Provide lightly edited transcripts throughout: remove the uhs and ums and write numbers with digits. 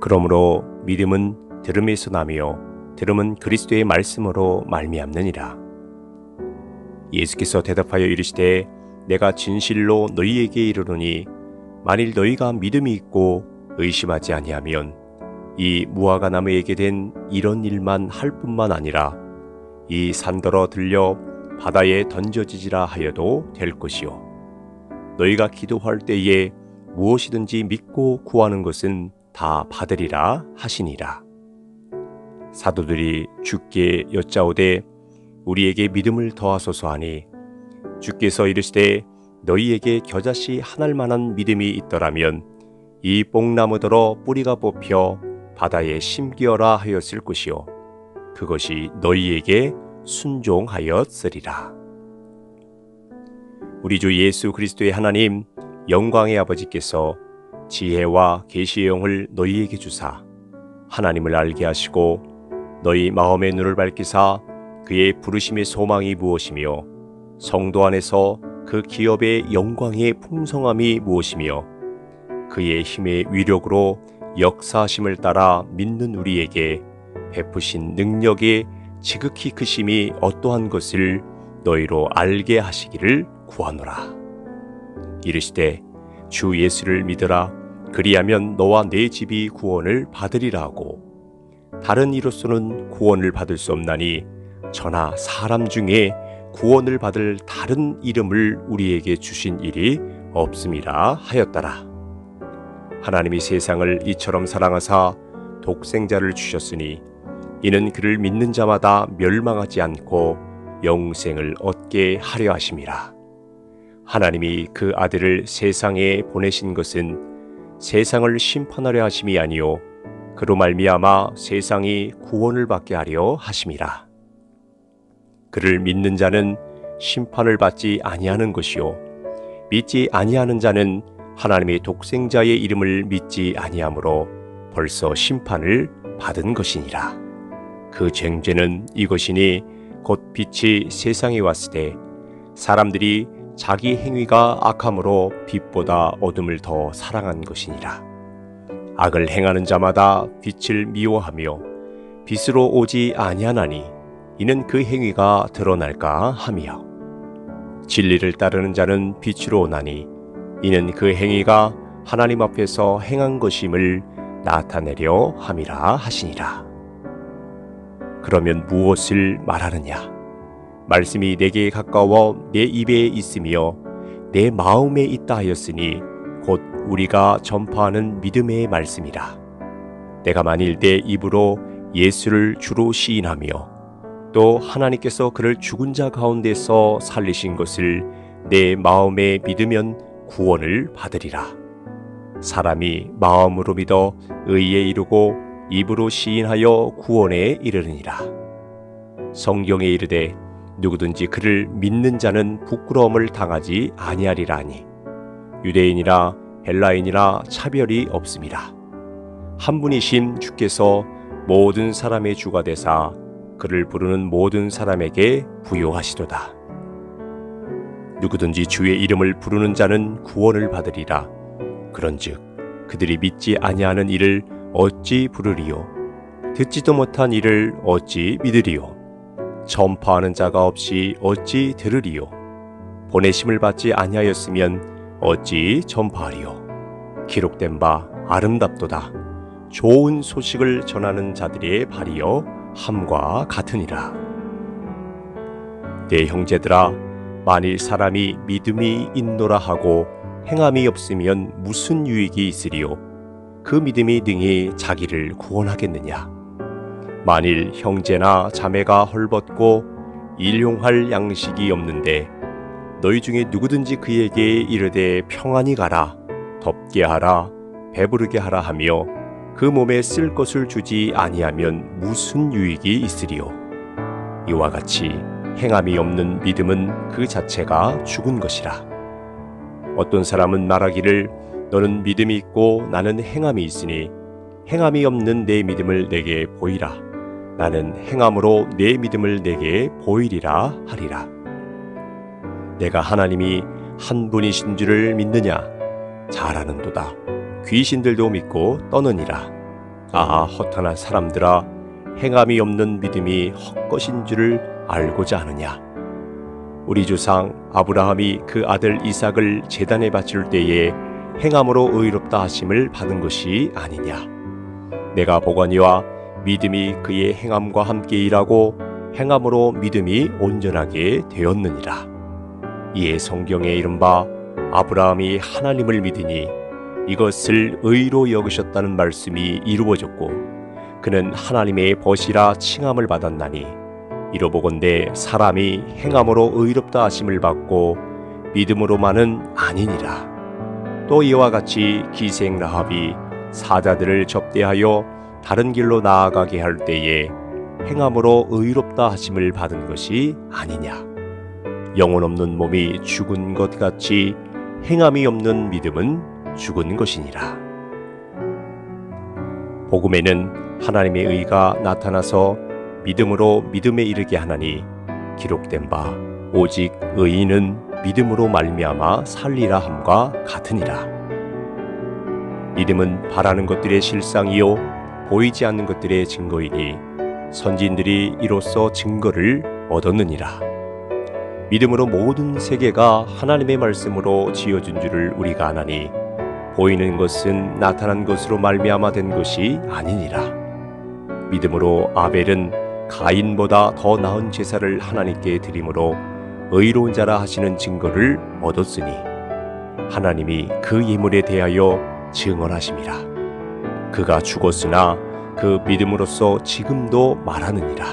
그러므로 믿음은 들음에서 나며 들음은 그리스도의 말씀으로 말미암느니라. 예수께서 대답하여 이르시되 내가 진실로 너희에게 이르노니 만일 너희가 믿음이 있고 의심하지 아니하면 이 무화과 나무에게 된 이런 일만 할 뿐만 아니라 이 산더러 들려 바다에 던져지지라 하여도 될 것이요 너희가 기도할 때에 무엇이든지 믿고 구하는 것은 다 받으리라 하시니라. 사도들이 주께 여짜오되 우리에게 믿음을 더하소서 하니 주께서 이르시되 너희에게 겨자씨 한 알만한 믿음이 있더라면 이 뽕나무더러 뿌리가 뽑혀 바다에 심기어라 하였을 것이요 그것이 너희에게 순종하였으리라. 우리 주 예수 그리스도의 하나님 영광의 아버지께서 지혜와 계시의 영을 너희에게 주사 하나님을 알게 하시고 너희 마음의 눈을 밝히사 그의 부르심의 소망이 무엇이며 성도 안에서 그 기업의 영광의 풍성함이 무엇이며 그의 힘의 위력으로 역사하심을 따라 믿는 우리에게 베푸신 능력의 지극히 크심이 어떠한 것을 너희로 알게 하시기를 구하노라. 이르시되 주 예수를 믿으라 그리하면 너와 내 집이 구원을 받으리라 하고 다른 이로서는 구원을 받을 수 없나니 저나 사람 중에 구원을 받을 다른 이름을 우리에게 주신 일이 없음이라 하였더라. 하나님이 세상을 이처럼 사랑하사 독생자를 주셨으니 이는 그를 믿는 자마다 멸망하지 않고 영생을 얻게 하려 하심이라. 하나님이 그 아들을 세상에 보내신 것은 세상을 심판하려 하심이 아니요 그로 말미암아 세상이 구원을 받게 하려 하심이라. 그를 믿는 자는 심판을 받지 아니하는 것이요 믿지 아니하는 자는 하나님의 독생자의 이름을 믿지 아니하므로 벌써 심판을 받은 것이니라. 그 쟁죄는 이것이니 곧 빛이 세상에 왔을 때 사람들이 자기 행위가 악함으로 빛보다 어둠을 더 사랑한 것이니라. 악을 행하는 자마다 빛을 미워하며 빛으로 오지 아니하나니 이는 그 행위가 드러날까 함이요 진리를 따르는 자는 빛으로 오나니 이는 그 행위가 하나님 앞에서 행한 것임을 나타내려 함이라 하시니라. 그러면 무엇을 말하느냐? 말씀이 내게 가까워 내 입에 있으며 내 마음에 있다 하였으니 곧 우리가 전파하는 믿음의 말씀이라. 내가 만일 내 입으로 예수를 주로 시인하며 또 하나님께서 그를 죽은 자 가운데서 살리신 것을 내 마음에 믿으면 구원을 받으리라. 사람이 마음으로 믿어 의에 이르고 입으로 시인하여 구원에 이르느니라. 성경에 이르되 누구든지 그를 믿는 자는 부끄러움을 당하지 아니하리라 하니 유대인이라 헬라인이라 차별이 없음이라. 한 분이신 주께서 모든 사람의 주가 되사 그를 부르는 모든 사람에게 부요하시도다. 누구든지 주의 이름을 부르는 자는 구원을 받으리라. 그런즉 그들이 믿지 아니하는 이를 어찌 부르리요? 듣지도 못한 이를 어찌 믿으리요? 전파하는 자가 없이 어찌 들으리요? 보내심을 받지 아니하였으면 어찌 전파하리요? 기록된 바 아름답도다. 좋은 소식을 전하는 자들의 발이여 함과 같으니라. 내 형제들아, 만일 사람이 믿음이 있노라 하고 행함이 없으면 무슨 유익이 있으리요? 그 믿음이 능히 자기를 구원하겠느냐? 만일 형제나 자매가 헐벗고 일용할 양식이 없는데 너희 중에 누구든지 그에게 이르되 평안히 가라, 덥게 하라, 배부르게 하라 하며 그 몸에 쓸 것을 주지 아니하면 무슨 유익이 있으리요? 이와 같이 행함이 없는 믿음은 그 자체가 죽은 것이라. 어떤 사람은 말하기를 너는 믿음이 있고 나는 행함이 있으니 행함이 없는 내 믿음을 내게 보이라. 나는 행함으로 내 믿음을 내게 보이리라 하리라. 내가 하나님이 한 분이신 줄을 믿느냐? 잘 아는도다. 귀신들도 믿고 떠느니라. 허탄한 사람들아, 행함이 없는 믿음이 헛것인 줄을 알고자 하느냐. 우리 조상 아브라함이 그 아들 이삭을 제단에 바칠 때에 행함으로 의롭다 하심을 받은 것이 아니냐. 내가 보거니와 믿음이 그의 행함과 함께 일하고 행함으로 믿음이 온전하게 되었느니라. 이에 성경에 이른바 아브라함이 하나님을 믿으니 이것을 의로 여기셨다는 말씀이 이루어졌고, 그는 하나님의 벗이라 칭함을 받았나니, 이로보건대 사람이 행함으로 의롭다 하심을 받고 믿음으로만은 아니니라. 또 이와 같이 기생 라합이 사자들을 접대하여 다른 길로 나아가게 할 때에 행함으로 의롭다 하심을 받은 것이 아니냐. 영혼 없는 몸이 죽은 것 같이 행함이 없는 믿음은 죽은 것이니라. 복음에는 하나님의 의가 나타나서 믿음으로 믿음에 이르게 하나니, 기록된 바 오직 의인은 믿음으로 말미암아 살리라 함과 같으니라. 믿음은 바라는 것들의 실상이요 보이지 않는 것들의 증거이니, 선진들이 이로써 증거를 얻었느니라. 믿음으로 모든 세계가 하나님의 말씀으로 지어진 줄을 우리가 아나니, 보이는 것은 나타난 것으로 말미암아 된 것이 아니니라. 믿음으로 아벨은 가인보다 더 나은 제사를 하나님께 드림으로 의로운 자라 하시는 증거를 얻었으니, 하나님이 그 예물에 대하여 증언하심이라. 그가 죽었으나 그 믿음으로써 지금도 말하느니라.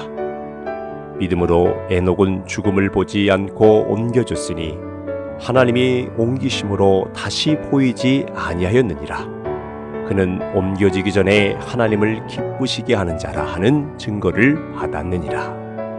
믿음으로 에녹은 죽음을 보지 않고 옮겨졌으니 하나님이 옮기심으로 다시 보이지 아니하였느니라. 그는 옮겨지기 전에 하나님을 기쁘시게 하는 자라 하는 증거를 받았느니라.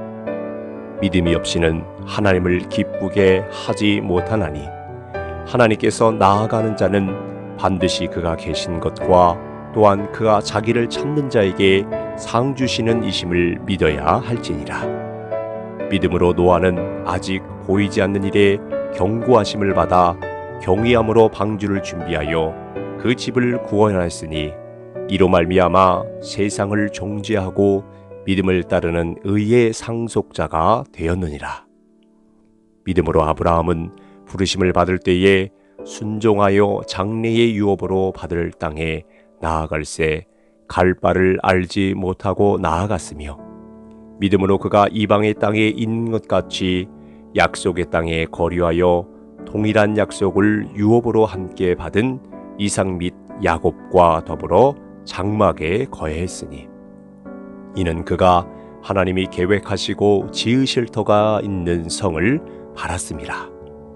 믿음이 없이는 하나님을 기쁘게 하지 못하나니, 하나님께서 나아가는 자는 반드시 그가 계신 것과 또한 그가 자기를 찾는 자에게 상 주시는 이심을 믿어야 할지니라. 믿음으로 노아는 아직 보이지 않는 일에 경고하심을 받아 경외함으로 방주를 준비하여 그 집을 구원하였으니, 이로 말미암아 세상을 정죄하고 믿음을 따르는 의의 상속자가 되었느니라. 믿음으로 아브라함은 부르심을 받을 때에 순종하여 장래의 유업으로 받을 땅에 나아갈새 갈 바를 알지 못하고 나아갔으며, 믿음으로 그가 이방의 땅에 있는 것 같이 약속의 땅에 거류하여 동일한 약속을 유업으로 함께 받은 이삭 및 야곱과 더불어 장막에 거해했으니, 이는 그가 하나님이 계획하시고 지으실 터가 있는 성을 바랐음이라.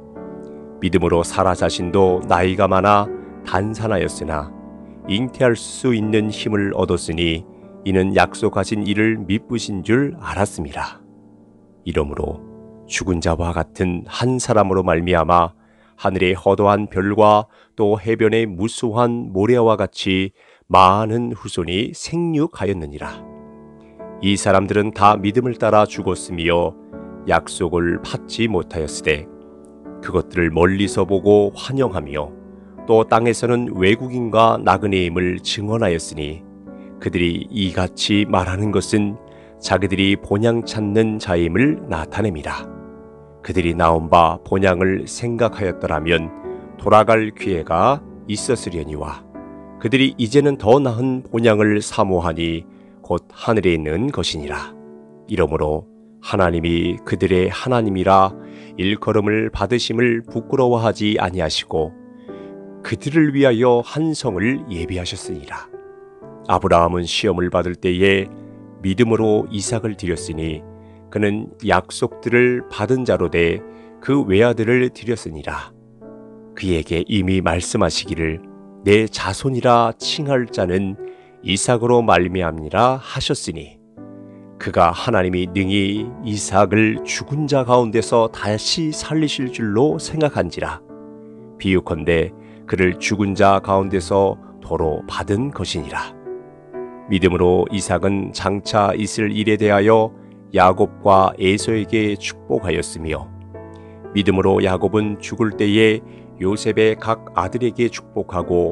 믿음으로 사라 자신도 나이가 많아 단산하였으나 잉태할 수 있는 힘을 얻었으니, 이는 약속하신 이를 미쁘신 줄 알았음이라. 이러므로 죽은 자와 같은 한 사람으로 말미암아 하늘의 허도한 별과 또 해변의 무수한 모래와 같이 많은 후손이 생육하였느니라. 이 사람들은 다 믿음을 따라 죽었으며 약속을 받지 못하였으되, 그것들을 멀리서 보고 환영하며 또 땅에서는 외국인과 나그네임을 증언하였으니, 그들이 이같이 말하는 것은 자기들이 본향 찾는 자임을 나타냅니다. 그들이 나온 바 본향을 생각하였더라면 돌아갈 기회가 있었으려니와, 그들이 이제는 더 나은 본향을 사모하니 곧 하늘에 있는 것이니라. 이러므로 하나님이 그들의 하나님이라 일컬음을 받으심을 부끄러워하지 아니하시고 그들을 위하여 한 성을 예비하셨으니라. 아브라함은 시험을 받을 때에 믿음으로 이삭을 드렸으니, 그는 약속들을 받은 자로 돼 그 외아들을 드렸으니라. 그에게 이미 말씀하시기를 내 자손이라 칭할 자는 이삭으로 말미암니라 하셨으니, 그가 하나님이 능히 이삭을 죽은 자 가운데서 다시 살리실 줄로 생각한지라. 비유컨대 그를 죽은 자 가운데서 도로 받은 것이니라. 믿음으로 이삭은 장차 있을 일에 대하여 야곱과 에서에게 축복하였으며, 믿음으로 야곱은 죽을 때에 요셉의 각 아들에게 축복하고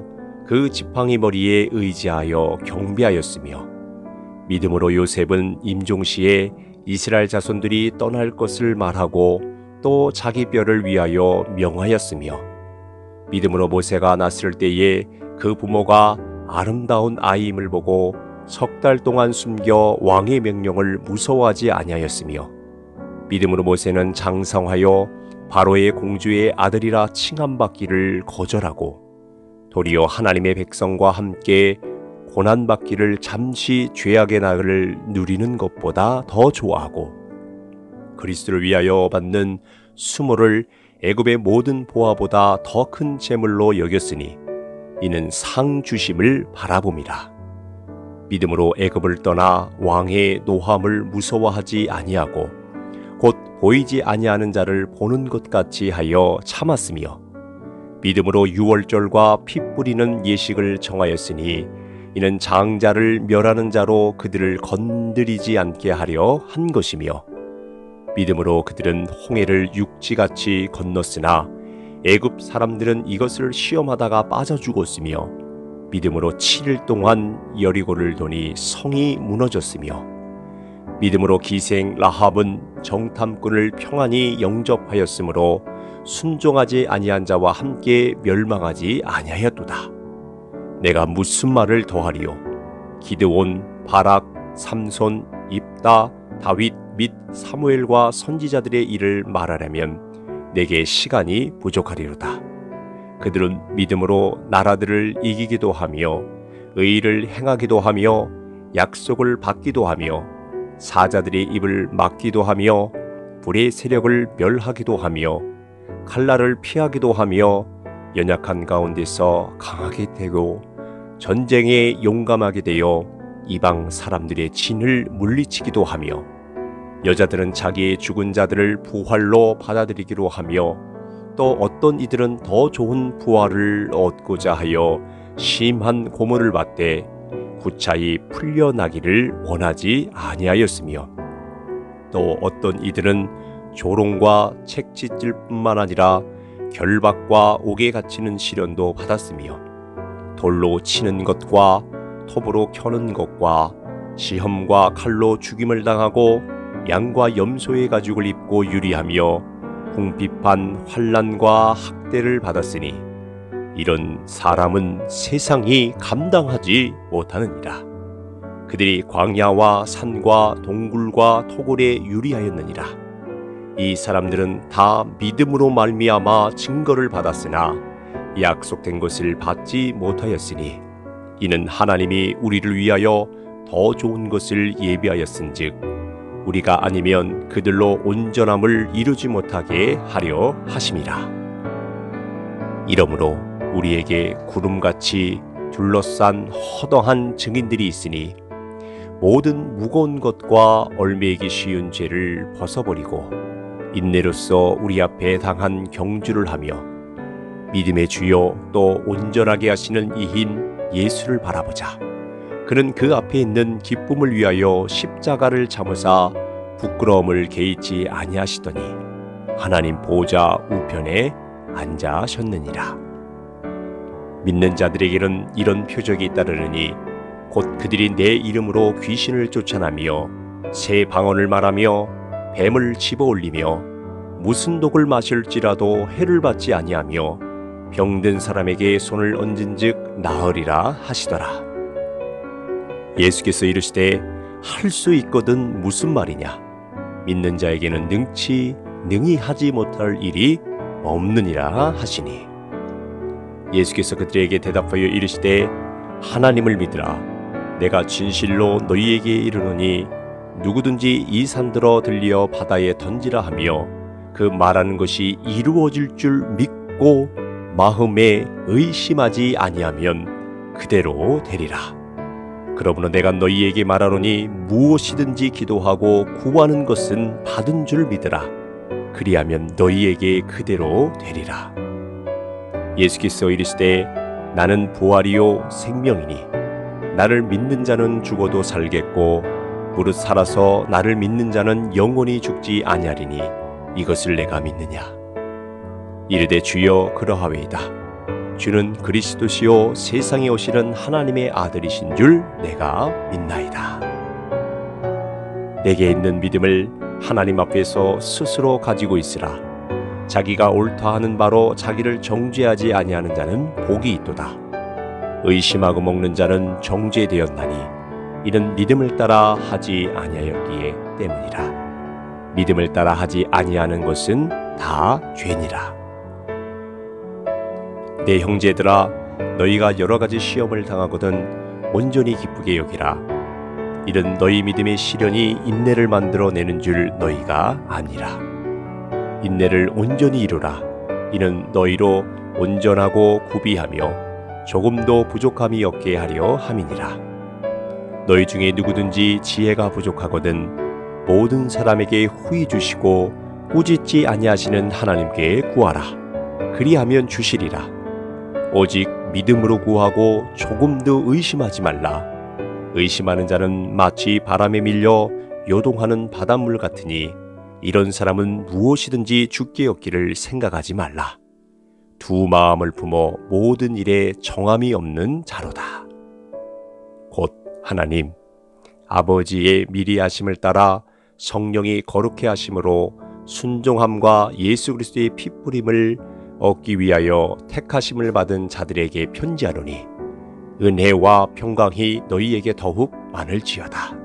그 지팡이 머리에 의지하여 경배하였으며 믿음으로 요셉은 임종시에 이스라엘 자손들이 떠날 것을 말하고 또 자기 뼈를 위하여 명하였으며 믿음으로 모세가 낳았을 때에 그 부모가 아름다운 아이임을 보고 석 달 동안 숨겨 왕의 명령을 무서워하지 아니하였으며 믿음으로 모세는 장성하여 바로의 공주의 아들이라 칭함받기를 거절하고 도리어 하나님의 백성과 함께 고난받기를 잠시 죄악의 날을 누리는 것보다 더 좋아하고 그리스도를 위하여 받는 수모를 애굽의 모든 보화보다 더 큰 재물로 여겼으니 이는 상 주심을 바라봄이라. 믿음으로 애굽을 떠나 왕의 노함을 무서워하지 아니하고 곧 보이지 아니하는 자를 보는 것 같이 하여 참았으며 믿음으로 유월절과 피 뿌리는 예식을 정하였으니 이는 장자를 멸하는 자로 그들을 건드리지 않게 하려 한 것이며 믿음으로 그들은 홍해를 육지같이 건넜으나 애굽 사람들은 이것을 시험하다가 빠져 죽었으며 믿음으로 7일 동안 여리고를 도니 성이 무너졌으며 믿음으로 기생 라합은 정탐꾼을 평안히 영접하였으므로 순종하지 아니한 자와 함께 멸망하지 아니하였도다. 내가 무슨 말을 더하리요? 기드온, 바락, 삼손, 입다, 다윗 및 사무엘과 선지자들의 일을 말하려면 내게 시간이 부족하리로다. 그들은 믿음으로 나라들을 이기기도 하며 의를 행하기도 하며 약속을 받기도 하며 사자들의 입을 막기도 하며 불의 세력을 멸하기도 하며 칼날을 피하기도 하며 연약한 가운데서 강하게 되고 전쟁에 용감하게 되어 이방 사람들의 진을 물리치기도 하며 여자들은 자기의 죽은 자들을 부활로 받아들이기로 하며 또 어떤 이들은 더 좋은 부활을 얻고자 하여 심한 고문을 받되 구차히 풀려나기를 원하지 아니하였으며 또 어떤 이들은 조롱과 책짓질 뿐만 아니라 결박과 옥에 갇히는 시련도 받았으며 돌로 치는 것과 톱으로 켜는 것과 시험과 칼로 죽임을 당하고 양과 염소의 가죽을 입고 유리하며 궁핍한 환난과 학대를 받았으니 이런 사람은 세상이 감당하지 못하느니라. 그들이 광야와 산과 동굴과 토굴에 유리하였느니라. 이 사람들은 다 믿음으로 말미암아 증거를 받았으나 약속된 것을 받지 못하였으니 이는 하나님이 우리를 위하여 더 좋은 것을 예비하였은즉 우리가 아니면 그들로 온전함을 이루지 못하게 하려 하심이라. 이러므로 우리에게 구름같이 둘러싼 허다한 증인들이 있으니 모든 무거운 것과 얼매이기 쉬운 죄를 벗어버리고 인내로써 우리 앞에 당한 경주를 하며 믿음의 주요 또 온전하게 하시는 이인 예수를 바라보자. 그는 그 앞에 있는 기쁨을 위하여 십자가를 참으사 부끄러움을 개의치 아니하시더니 하나님 보좌 우편에 앉아셨느니라. 믿는 자들에게는 이런 표적이 따르느니 곧 그들이 내 이름으로 귀신을 쫓아내며 새 방언을 말하며 뱀을 집어올리며 무슨 독을 마실지라도 해를 받지 아니하며 병든 사람에게 손을 얹은즉 나으리라 하시더라. 예수께서 이르시되 할 수 있거든 무슨 말이냐? 믿는 자에게는 능히 하지 못할 일이 없느니라 하시니 예수께서 그들에게 대답하여 이르시되 하나님을 믿으라. 내가 진실로 너희에게 이르노니 누구든지 이 산들어 들려 바다에 던지라 하며 그 말하는 것이 이루어질 줄 믿고 마음에 의심하지 아니하면 그대로 되리라. 그러므로 내가 너희에게 말하노니 무엇이든지 기도하고 구하는 것은 받은 줄 믿으라. 그리하면 너희에게 그대로 되리라. 예수께서 이르시되 나는 부활이요 생명이니 나를 믿는 자는 죽어도 살겠고 무릇 살아서 나를 믿는 자는 영원히 죽지 아니하리니 이것을 내가 믿느냐? 이르되 주여 그러하외이다. 주는 그리스도시요 세상에 오시는 하나님의 아들이신 줄 내가 믿나이다. 내게 있는 믿음을 하나님 앞에서 스스로 가지고 있으라. 자기가 옳다 하는 바로 자기를 정죄하지 아니하는 자는 복이 있도다. 의심하고 먹는 자는 정죄되었나니 이는 믿음을 따라 하지 아니하였기에 때문이라. 믿음을 따라 하지 아니하는 것은 다 죄니라. 내 형제들아, 너희가 여러 가지 시험을 당하거든 온전히 기쁘게 여기라. 이는 너희 믿음의 시련이 인내를 만들어내는 줄 너희가 아니라. 인내를 온전히 이루라. 이는 너희로 온전하고 구비하며 조금도 부족함이 없게 하려 함이니라. 너희 중에 누구든지 지혜가 부족하거든 모든 사람에게 후히 주시고 꾸짖지 아니하시는 하나님께 구하라. 그리하면 주시리라. 오직 믿음으로 구하고 조금도 의심하지 말라. 의심하는 자는 마치 바람에 밀려 요동하는 바닷물 같으니 이런 사람은 무엇이든지 죽게 얻기를 생각하지 말라. 두 마음을 품어 모든 일에 정함이 없는 자로다. 곧 하나님 아버지의 미리 하심을 따라 성령이 거룩해 하심으로 순종함과 예수 그리스도의 피 뿌림을 얻기 위하여 택하심을 받은 자들에게 편지하노니 은혜와 평강이 너희에게 더욱 많을지어다.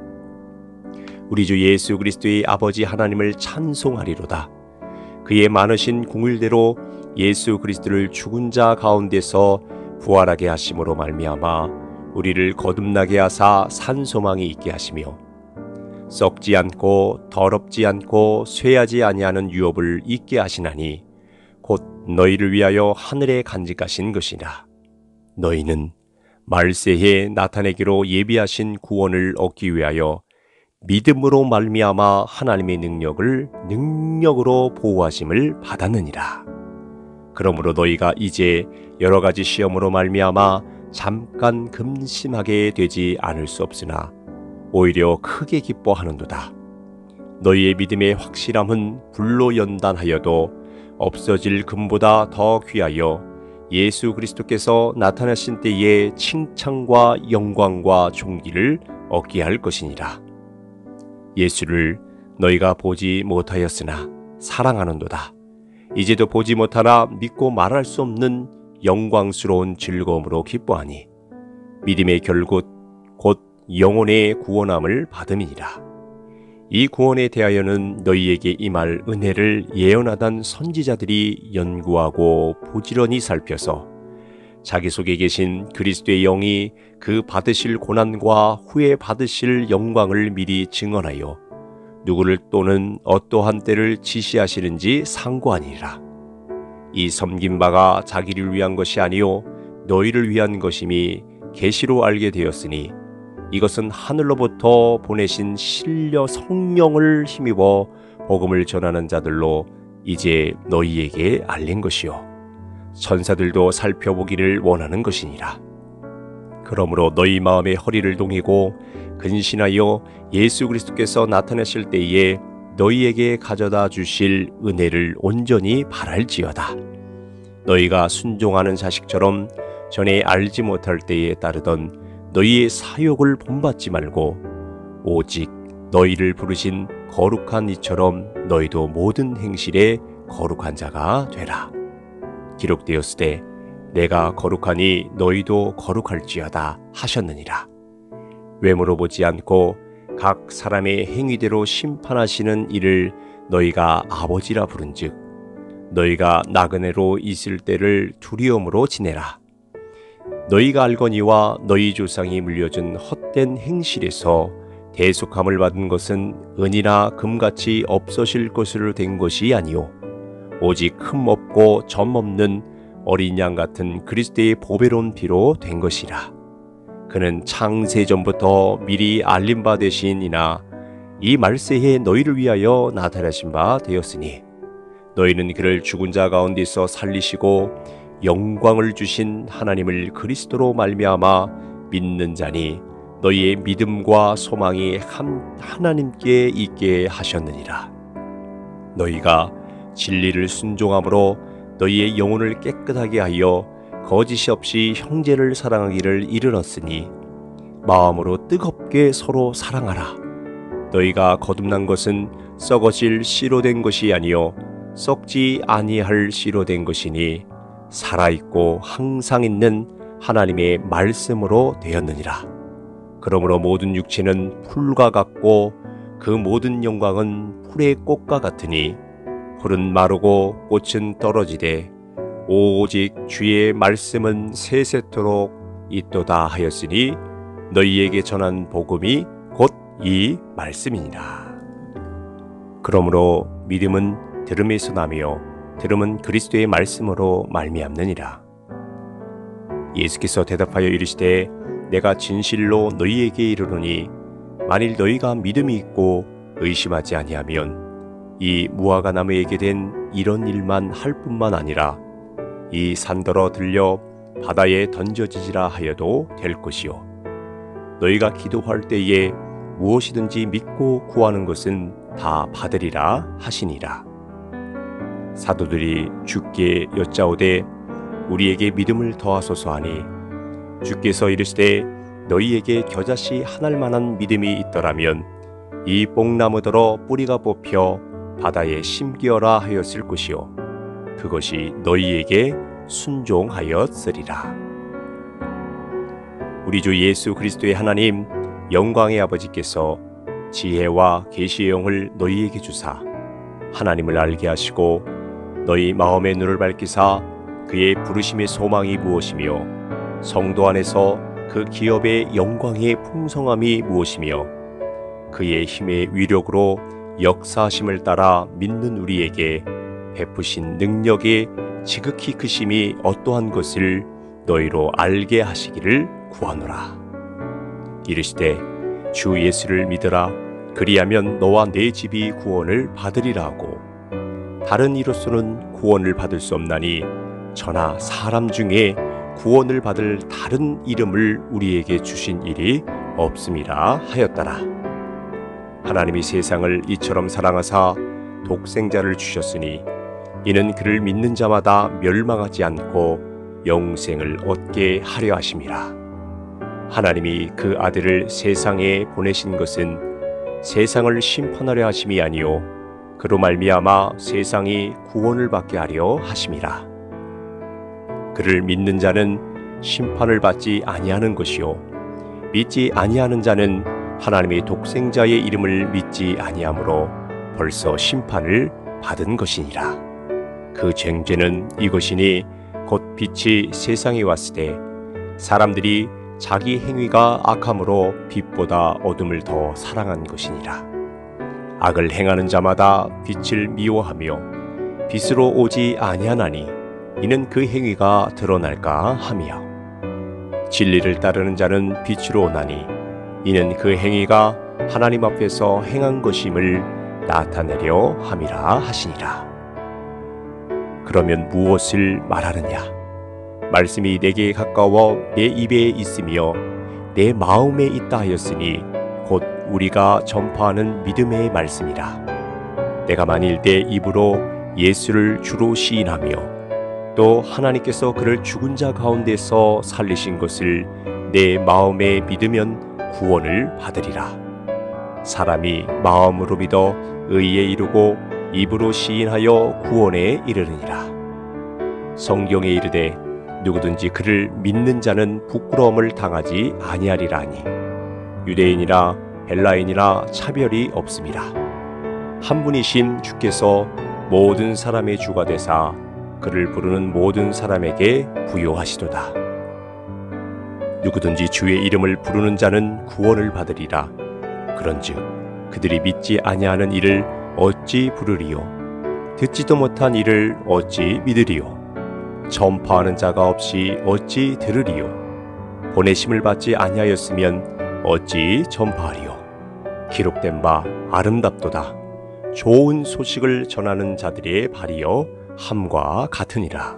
우리 주 예수 그리스도의 아버지 하나님을 찬송하리로다. 그의 많으신 궁율대로 예수 그리스도를 죽은 자 가운데서 부활하게 하심으로 말미암아 우리를 거듭나게 하사 산소망이 있게 하시며 썩지 않고 더럽지 않고 쇠하지 아니하는 유업을 있게 하시나니 곧 너희를 위하여 하늘에 간직하신 것이라. 너희는 말세에 나타내기로 예비하신 구원을 얻기 위하여 믿음으로 말미암아 하나님의 능력으로 보호하심을 받았느니라. 그러므로 너희가 이제 여러 가지 시험으로 말미암아 잠깐 근심하게 되지 않을 수 없으나 오히려 크게 기뻐하는도다. 너희의 믿음의 확실함은 불로 연단하여도 없어질 금보다 더 귀하여 예수 그리스도께서 나타나신 때에 칭찬과 영광과 존귀를 얻게 할 것이니라. 예수를 너희가 보지 못하였으나 사랑하는도다. 이제도 보지 못하나 믿고 말할 수 없는 영광스러운 즐거움으로 기뻐하니 믿음의 결국 곧 영혼의 구원함을 받음이니라. 이 구원에 대하여는 너희에게 임할 은혜를 예언하던 선지자들이 연구하고 부지런히 살펴서 자기 속에 계신 그리스도의 영이 그 받으실 고난과 후에 받으실 영광을 미리 증언하여 누구를 또는 어떠한 때를 지시하시는지 상고하니라. 이 섬긴 바가 자기를 위한 것이 아니요 너희를 위한 것임이 계시로 알게 되었으니 이것은 하늘로부터 보내신 신령 성령을 힘입어 복음을 전하는 자들로 이제 너희에게 알린 것이요 천사들도 살펴보기를 원하는 것이니라. 그러므로 너희 마음의 허리를 동이고 근신하여 예수 그리스도께서 나타나실 때에 너희에게 가져다 주실 은혜를 온전히 바랄지어다. 너희가 순종하는 자식처럼 전에 알지 못할 때에 따르던 너희의 사욕을 본받지 말고 오직 너희를 부르신 거룩한 이처럼 너희도 모든 행실에 거룩한 자가 되라. 기록되었으되 내가 거룩하니 너희도 거룩할지어다 하셨느니라. 외모로 보지 않고 각 사람의 행위대로 심판하시는 이를 너희가 아버지라 부른즉 너희가 나그네로 있을 때를 두려움으로 지내라. 너희가 알거니와 너희 조상이 물려준 헛된 행실에서 대속함을 받은 것은 은이나 금같이 없어질 것으로 된 것이 아니요 오직 흠 없고 점 없는 어린 양 같은 그리스도의 보배로운 피로 된 것이라. 그는 창세 전부터 미리 알림 바 되시니나 이 말세에 너희를 위하여 나타나신 바 되었으니 너희는 그를 죽은 자 가운데서 살리시고 영광을 주신 하나님을 그리스도로 말미암아 믿는 자니 너희의 믿음과 소망이 하나님께 있게 하셨느니라. 너희가 진리를 순종함으로 너희의 영혼을 깨끗하게 하여 거짓이 없이 형제를 사랑하기를 이르렀으니 마음으로 뜨겁게 서로 사랑하라. 너희가 거듭난 것은 썩어질 씨로 된 것이 아니요 썩지 아니할 씨로 된 것이니 살아있고 항상 있는 하나님의 말씀으로 되었느니라. 그러므로 모든 육체는 풀과 같고 그 모든 영광은 풀의 꽃과 같으니 풀은 마르고 꽃은 떨어지되 오직 주의 말씀은 세세토록 있도다 하였으니 너희에게 전한 복음이 곧 이 말씀이니라. 그러므로 믿음은 들음에서 나며 들음은 그리스도의 말씀으로 말미암느니라. 예수께서 대답하여 이르시되 내가 진실로 너희에게 이르노니 만일 너희가 믿음이 있고 의심하지 아니하면 이 무화과 나무에게 된 이런 일만 할 뿐만 아니라 이 산더러 들려 바다에 던져지지라 하여도 될 것이요 너희가 기도할 때에 무엇이든지 믿고 구하는 것은 다 받으리라 하시니라. 사도들이 주께 여짜오되 우리에게 믿음을 더하소서 하니 주께서 이르시되 너희에게 겨자씨 한 알만한 믿음이 있더라면 이 뽕나무더러 뿌리가 뽑혀 바다에 심기어라 하였을 것이요 그것이 너희에게 순종하였으리라. 우리 주 예수 그리스도의 하나님 영광의 아버지께서 지혜와 계시의 영을 너희에게 주사 하나님을 알게 하시고 너희 마음의 눈을 밝히사 그의 부르심의 소망이 무엇이며 성도 안에서 그 기업의 영광의 풍성함이 무엇이며 그의 힘의 위력으로 역사하심을 따라 믿는 우리에게 베푸신 능력의 지극히 크심이 어떠한 것을 너희로 알게 하시기를 구하노라. 이르시되 주 예수를 믿으라. 그리하면 너와 내 집이 구원을 받으리라 하고 다른 이로서는 구원을 받을 수 없나니 저나 사람 중에 구원을 받을 다른 이름을 우리에게 주신 일이 없음이라 하였더라. 하나님이 세상을 이처럼 사랑하사 독생자를 주셨으니 이는 그를 믿는 자마다 멸망하지 않고 영생을 얻게 하려 하심이라. 하나님이 그 아들을 세상에 보내신 것은 세상을 심판하려 하심이 아니요 그로 말미암아 세상이 구원을 받게 하려 하심이라. 그를 믿는 자는 심판을 받지 아니하는 것이요 믿지 아니하는 자는 하나님의 독생자의 이름을 믿지 아니하므로 벌써 심판을 받은 것이니라. 그 쟁죄는 이것이니 곧 빛이 세상에 왔을 때 사람들이 자기 행위가 악함으로 빛보다 어둠을 더 사랑한 것이니라. 악을 행하는 자마다 빛을 미워하며 빛으로 오지 아니하나니 이는 그 행위가 드러날까 함이요 진리를 따르는 자는 빛으로 오나니 이는 그 행위가 하나님 앞에서 행한 것임을 나타내려 함이라 하시니라. 그러면 무엇을 말하느냐? 말씀이 내게 가까워 내 입에 있으며 내 마음에 있다 하였으니 곧 우리가 전파하는 믿음의 말씀이라. 내가 만일 내 입으로 예수를 주로 시인하며 또 하나님께서 그를 죽은 자 가운데서 살리신 것을 내 마음에 믿으면 구원을 받으리라. 사람이 마음으로 믿어 의에 이르고 입으로 시인하여 구원에 이르느니라. 성경에 이르되 누구든지 그를 믿는 자는 부끄러움을 당하지 아니하리라 하니 유대인이나 헬라인이나 차별이 없음이라. 한 분이신 주께서 모든 사람의 주가 되사 그를 부르는 모든 사람에게 부요하시도다. 누구든지 주의 이름을 부르는 자는 구원을 받으리라. 그런즉 그들이 믿지 아니하는 이를 어찌 부르리요? 듣지도 못한 이를 어찌 믿으리요? 전파하는 자가 없이 어찌 들으리요? 보내심을 받지 아니하였으면 어찌 전파하리요? 기록된 바 아름답도다. 좋은 소식을 전하는 자들의 발이여 함과 같으니라.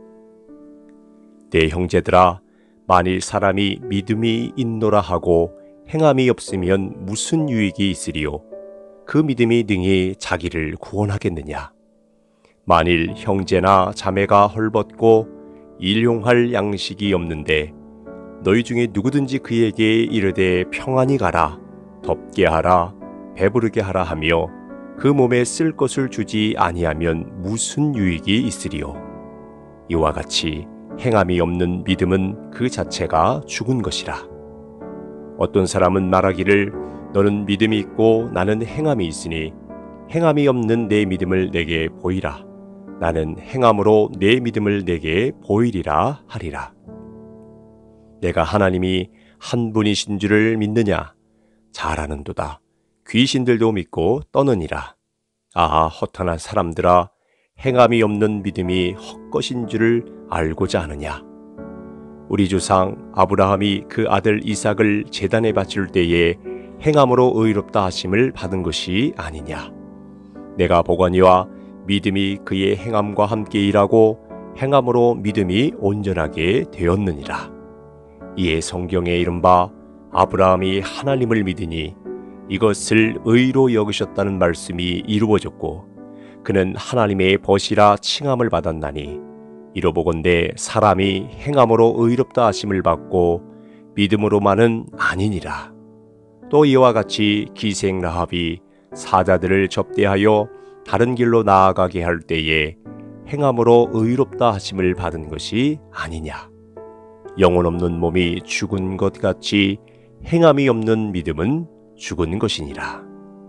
내 형제들아, 만일 사람이 믿음이 있노라 하고 행함이 없으면 무슨 유익이 있으리요? 그 믿음이 능히 자기를 구원하겠느냐? 만일 형제나 자매가 헐벗고 일용할 양식이 없는데 너희 중에 누구든지 그에게 이르되 평안히 가라, 덥게 하라, 배부르게 하라 하며 그 몸에 쓸 것을 주지 아니하면 무슨 유익이 있으리요. 이와 같이 행함이 없는 믿음은 그 자체가 죽은 것이라. 어떤 사람은 말하기를 너는 믿음이 있고 나는 행함이 있으니 행함이 없는 내 믿음을 내게 보이라. 나는 행함으로 내 믿음을 내게 보이리라 하리라. 내가 하나님이 한 분이신 줄을 믿느냐? 잘 아는도다. 귀신들도 믿고 떠느니라. 아, 허탄한 사람들아, 행함이 없는 믿음이 헛것인 줄을 알고자 하느냐? 우리 조상 아브라함이 그 아들 이삭을 제단에 바칠 때에 행함으로 의롭다 하심을 받은 것이 아니냐? 내가 보거니와 믿음이 그의 행함과 함께 일하고 행함으로 믿음이 온전하게 되었느니라. 이에 성경에 이른바 아브라함이 하나님을 믿으니 이것을 의로 여기셨다는 말씀이 이루어졌고 그는 하나님의 벗이라 칭함을 받았나니 이로보건대 사람이 행함으로 의롭다 하심을 받고 믿음으로만은 아니니라. 또 이와 같이 기생 라합이 사자들을 접대하여 다른 길로 나아가게 할 때에 행함으로 의롭다 하심을 받은 것이 아니냐. 영혼 없는 몸이 죽은 것 같이 행함이 없는 믿음은 죽은 것이니라.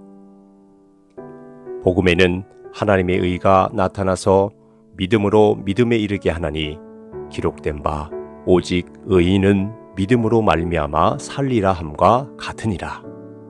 복음에는 하나님의 의가 나타나서 믿음으로 믿음에 이르게 하나니 기록된 바 오직 의인은 믿음으로 말미암아 살리라 함과 같으니라.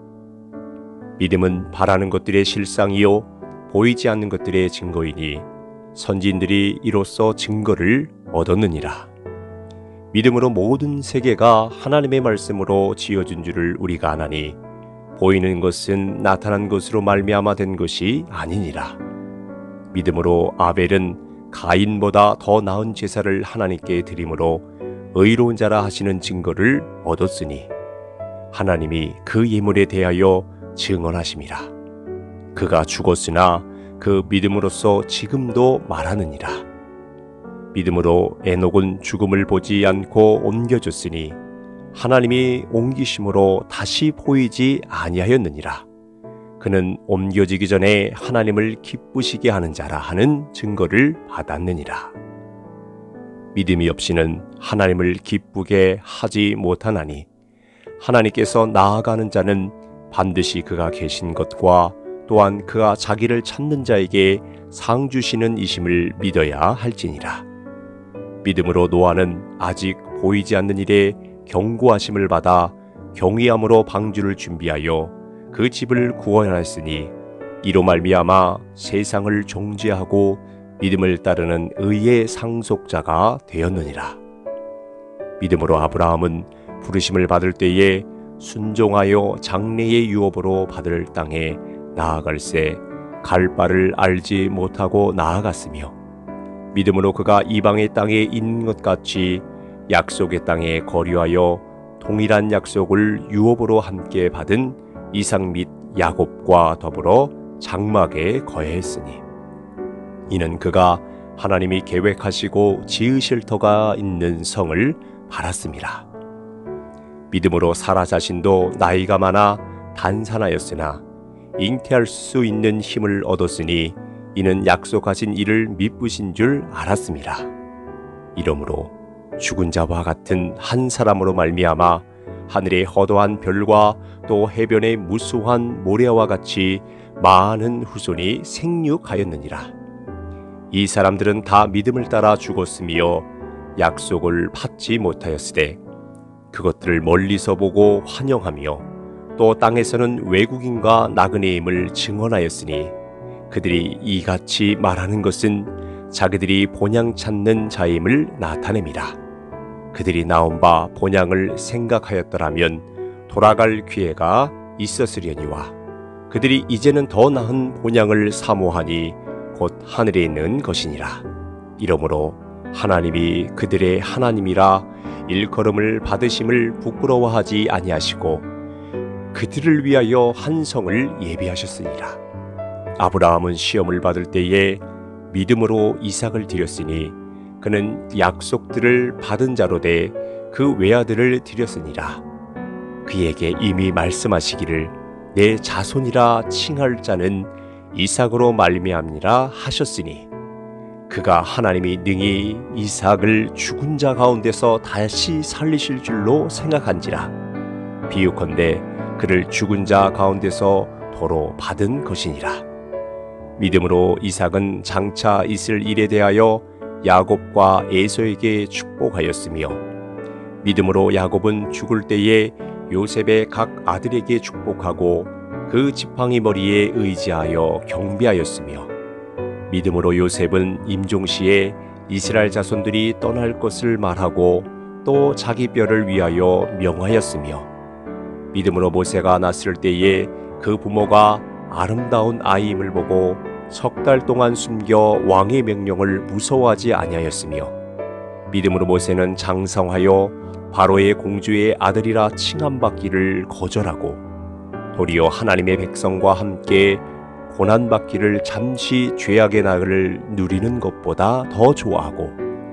믿음은 바라는 것들의 실상이요 보이지 않는 것들의 증거이니 선지인들이 이로써 증거를 얻었느니라. 믿음으로 모든 세계가 하나님의 말씀으로 지어진 줄을 우리가 아나니 보이는 것은 나타난 것으로 말미암아 된 것이 아니니라. 믿음으로 아벨은 가인보다 더 나은 제사를 하나님께 드림으로 의로운 자라 하시는 증거를 얻었으니 하나님이 그 예물에 대하여 증언하심이라. 그가 죽었으나 그 믿음으로써 지금도 말하느니라. 믿음으로 에녹은 죽음을 보지 않고 옮겨졌으니 하나님이 옮기심으로 다시 보이지 아니하였느니라. 그는 옮겨지기 전에 하나님을 기쁘시게 하는 자라 하는 증거를 받았느니라. 믿음이 없이는 하나님을 기쁘게 하지 못하나니 하나님께서 나아가는 자는 반드시 그가 계신 것과 또한 그가 자기를 찾는 자에게 상 주시는 이심을 믿어야 할지니라. 믿음으로 노아는 아직 보이지 않는 일에 경고하심을 받아 경외함으로 방주를 준비하여 그 집을 구원하였으니 이로 말미암아 세상을 정죄하고 믿음을 따르는 의의 상속자가 되었느니라. 믿음으로 아브라함은 부르심을 받을 때에 순종하여 장래의 유업으로 받을 땅에 나아갈새 갈 바를 알지 못하고 나아갔으며 믿음으로 그가 이방의 땅에 있는 것 같이 약속의 땅에 거류하여 동일한 약속을 유업으로 함께 받은 이삭 및 야곱과 더불어 장막에 거했으니 이는 그가 하나님이 계획하시고 지으실 터가 있는 성을 바랐음이라. 믿음으로 사라 자신도 나이가 많아 단산하였으나 잉태할 수 있는 힘을 얻었으니 이는 약속하신 이를 미쁘신 줄 알았음이라. 이러므로 죽은 자와 같은 한 사람으로 말미암아 하늘의 허도한 별과 또 해변의 무수한 모래와 같이 많은 후손이 생육하였느니라. 이 사람들은 다 믿음을 따라 죽었으며 약속을 받지 못하였으되 그것들을 멀리서 보고 환영하며 또 땅에서는 외국인과 나그네임을 증언하였으니 그들이 이같이 말하는 것은 자기들이 본향 찾는 자임을 나타냅니다. 그들이 나온 바 본향을 생각하였더라면 돌아갈 기회가 있었으려니와 그들이 이제는 더 나은 본향을 사모하니 곧 하늘에 있는 것이니라. 이러므로 하나님이 그들의 하나님이라 일컬음을 받으심을 부끄러워하지 아니하시고 그들을 위하여 한 성을 예비하셨으니라. 아브라함은 시험을 받을 때에 믿음으로 이삭을 드렸으니 그는 약속들을 받은 자로 돼 그 외아들을 드렸으니라. 그에게 이미 말씀하시기를 내 자손이라 칭할 자는 이삭으로 말미암니라 하셨으니 그가 하나님이 능히 이삭을 죽은 자 가운데서 다시 살리실 줄로 생각한지라. 비유컨대 그를 죽은 자 가운데서 도로 받은 것이니라. 믿음으로 이삭은 장차 있을 일에 대하여 야곱과 에서에게 축복하였으며 믿음으로 야곱은 죽을 때에 요셉의 각 아들에게 축복하고 그 지팡이 머리에 의지하여 경배하였으며 믿음으로 요셉은 임종시에 이스라엘 자손들이 떠날 것을 말하고 또 자기 뼈를 위하여 명하였으며 믿음으로 모세가 났을 때에 그 부모가 아름다운 아이임을 보고 석 달 동안 숨겨 왕의 명령을 무서워하지 아니하였으며 믿음으로 모세는 장성하여 바로의 공주의 아들이라 칭함받기를 거절하고 도리어 하나님의 백성과 함께 고난받기를 잠시 죄악의 낙을 누리는 것보다 더 좋아하고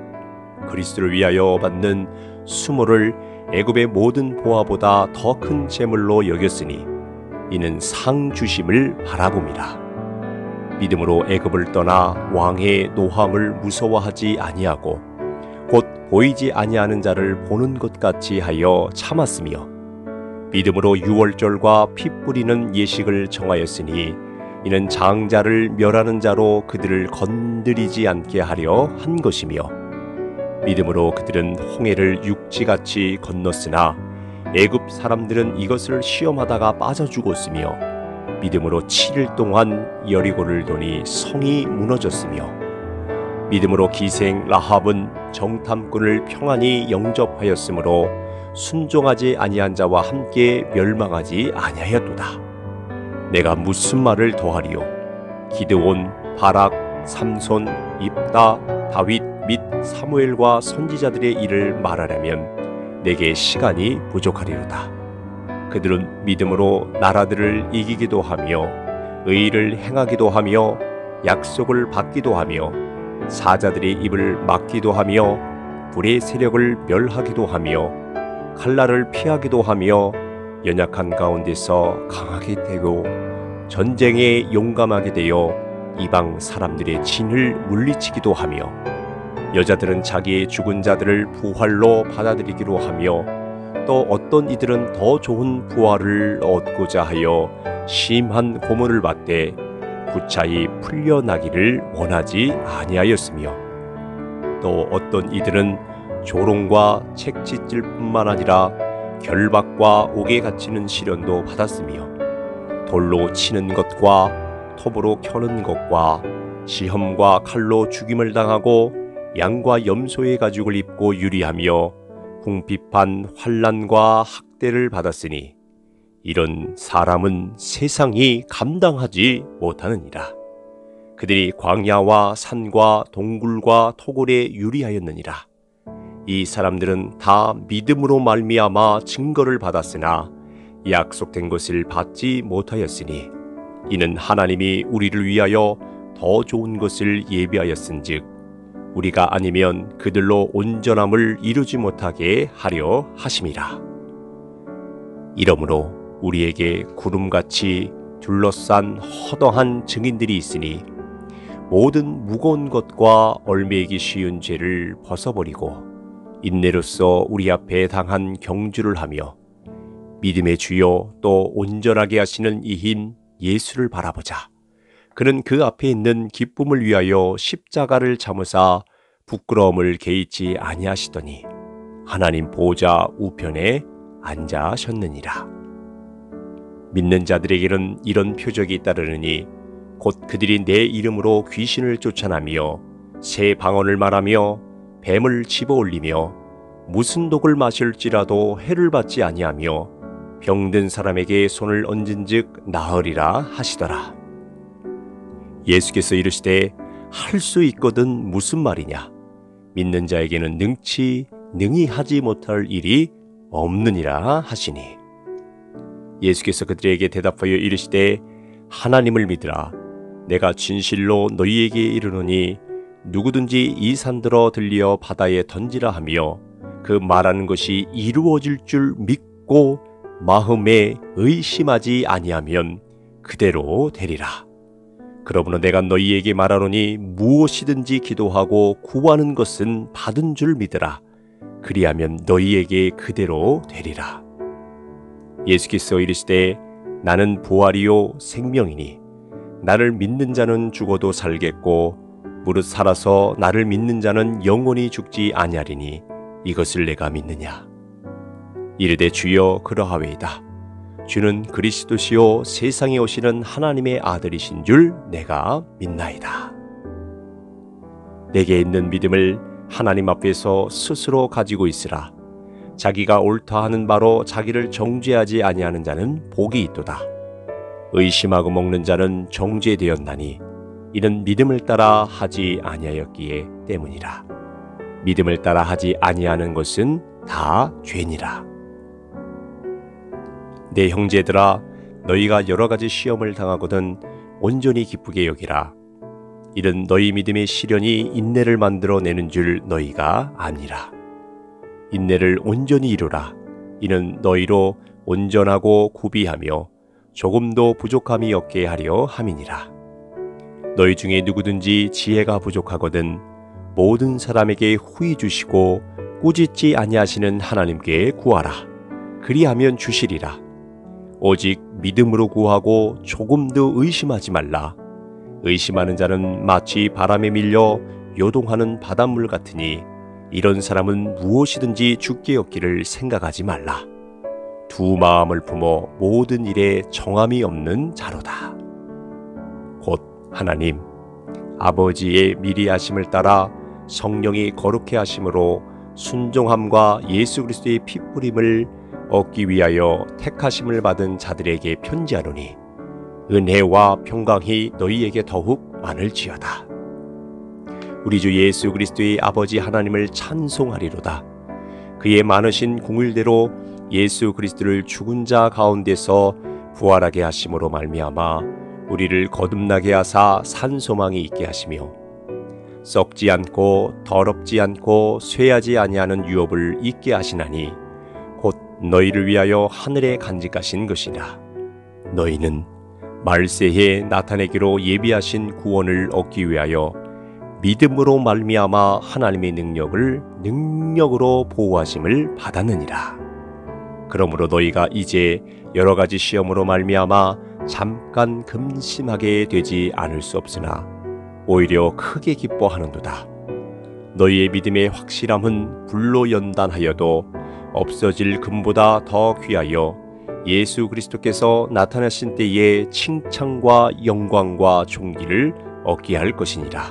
그리스도를 위하여 받는 수모를 애굽의 모든 보화보다 더 큰 재물로 여겼으니 이는 상 주심을 바라봄이라. 믿음으로 애굽을 떠나 왕의 노함을 무서워하지 아니하고 곧 보이지 아니하는 자를 보는 것 같이 하여 참았으며 믿음으로 유월절과 피 뿌리는 예식을 정하였으니 이는 장자를 멸하는 자로 그들을 건드리지 않게 하려 한 것이며 믿음으로 그들은 홍해를 육지같이 건넜으나 애굽 사람들은 이것을 시험하다가 빠져 죽었으며 믿음으로 7일 동안 여리고를 도니 성이 무너졌으며 믿음으로 기생 라합은 정탐꾼을 평안히 영접하였으므로 순종하지 아니한 자와 함께 멸망하지 아니하였도다. 내가 무슨 말을 더하리요? 기드온, 바락, 삼손, 입다, 다윗 및 사무엘과 선지자들의 일을 말하려면 내게 시간이 부족하리로다. 그들은 믿음으로 나라들을 이기기도 하며 의를 행하기도 하며 약속을 받기도 하며 사자들의 입을 막기도 하며 불의 세력을 멸하기도 하며 칼날을 피하기도 하며 연약한 가운데서 강하게 되고 전쟁에 용감하게 되어 이방 사람들의 진을 물리치기도 하며 여자들은 자기의 죽은 자들을 부활로 받아들이기로 하며 또 어떤 이들은 더 좋은 부활을 얻고자 하여 심한 고문을 받되 부차히 풀려나기를 원하지 아니하였으며 또 어떤 이들은 조롱과 책짓질 뿐만 아니라 결박과 옥에 갇히는 시련도 받았으며 돌로 치는 것과 톱으로 켜는 것과 시험과 칼로 죽임을 당하고 양과 염소의 가죽을 입고 유리하며 궁핍한 환난과 학대를 받았으니 이런 사람은 세상이 감당하지 못하느니라. 그들이 광야와 산과 동굴과 토굴에 유리하였느니라. 이 사람들은 다 믿음으로 말미암아 증거를 받았으나 약속된 것을 받지 못하였으니 이는 하나님이 우리를 위하여 더 좋은 것을 예비하였은즉 우리가 아니면 그들로 온전함을 이루지 못하게 하려 하심이라. 이러므로 우리에게 구름같이 둘러싼 허다한 증인들이 있으니 모든 무거운 것과 얽매이기 쉬운 죄를 벗어버리고 인내로써 우리 앞에 당한 경주를 하며 믿음의 주요 또 온전하게 하시는 이인 예수를 바라보자. 그는 그 앞에 있는 기쁨을 위하여 십자가를 참으사 부끄러움을 개의치 아니하시더니 하나님 보좌 우편에 앉아셨느니라. 믿는 자들에게는 이런 표적이 따르느니 곧 그들이 내 이름으로 귀신을 쫓아내며 새 방언을 말하며 뱀을 집어올리며 무슨 독을 마실지라도 해를 받지 아니하며 병든 사람에게 손을 얹은즉 나으리라 하시더라. 예수께서 이르시되 할 수 있거든 무슨 말이냐? 믿는 자에게는 능히 하지 못할 일이 없느니라 하시니 예수께서 그들에게 대답하여 이르시되 하나님을 믿으라. 내가 진실로 너희에게 이르노니 누구든지 이 산들어 들리어 바다에 던지라 하며 그 말하는 것이 이루어질 줄 믿고 마음에 의심하지 아니하면 그대로 되리라. 그러므로 내가 너희에게 말하노니 무엇이든지 기도하고 구하는 것은 받은 줄 믿으라. 그리하면 너희에게 그대로 되리라. 예수께서 이르시되 나는 부활이요 생명이니 나를 믿는 자는 죽어도 살겠고 무릇 살아서 나를 믿는 자는 영원히 죽지 아니하리니 이것을 내가 믿느냐. 이르되 주여 그러하외이다. 주는 그리스도시요 세상에 오시는 하나님의 아들이신 줄 내가 믿나이다. 내게 있는 믿음을 하나님 앞에서 스스로 가지고 있으라. 자기가 옳다 하는 바로 자기를 정죄하지 아니하는 자는 복이 있도다. 의심하고 먹는 자는 정죄되었나니 이는 믿음을 따라 하지 아니하였기에 때문이라. 믿음을 따라 하지 아니하는 것은 다 죄니라. 내 형제들아, 너희가 여러 가지 시험을 당하거든 온전히 기쁘게 여기라. 이는 너희 믿음의 시련이 인내를 만들어내는 줄 너희가 아니라. 인내를 온전히 이루라. 이는 너희로 온전하고 구비하며 조금도 부족함이 없게 하려 함이니라. 너희 중에 누구든지 지혜가 부족하거든 모든 사람에게 후히 주시고 꾸짖지 아니하시는 하나님께 구하라. 그리하면 주시리라. 오직 믿음으로 구하고 조금도 의심하지 말라. 의심하는 자는 마치 바람에 밀려 요동하는 바닷물 같으니 이런 사람은 무엇이든지 죽게 얻기를 생각하지 말라. 두 마음을 품어 모든 일에 정함이 없는 자로다. 곧 하나님 아버지의 미리 하심을 따라 성령이 거룩해 하심으로 순종함과 예수 그리스도의 피 뿌림을 얻기 위하여 택하심을 받은 자들에게 편지하노니 은혜와 평강이 너희에게 더욱 많을지어다. 우리 주 예수 그리스도의 아버지 하나님을 찬송하리로다. 그의 많으신 공일대로 예수 그리스도를 죽은 자 가운데서 부활하게 하심으로 말미암아 우리를 거듭나게 하사 산 소망이 있게 하시며 썩지 않고 더럽지 않고 쇠하지 아니하는 유업을 있게 하시나니 곧 너희를 위하여 하늘에 간직하신 것이라. 너희는 말세에 나타내기로 예비하신 구원을 얻기 위하여 믿음으로 말미암아 하나님의 능력으로 보호하심을 받았느니라. 그러므로 너희가 이제 여러 가지 시험으로 말미암아 잠깐 근심하게 되지 않을 수 없으나 오히려 크게 기뻐하는도다. 너희의 믿음의 확실함은 불로 연단하여도 없어질 금보다 더 귀하여 예수 그리스도께서 나타나신 때에 칭찬과 영광과 존귀를 얻게 할 것이니라.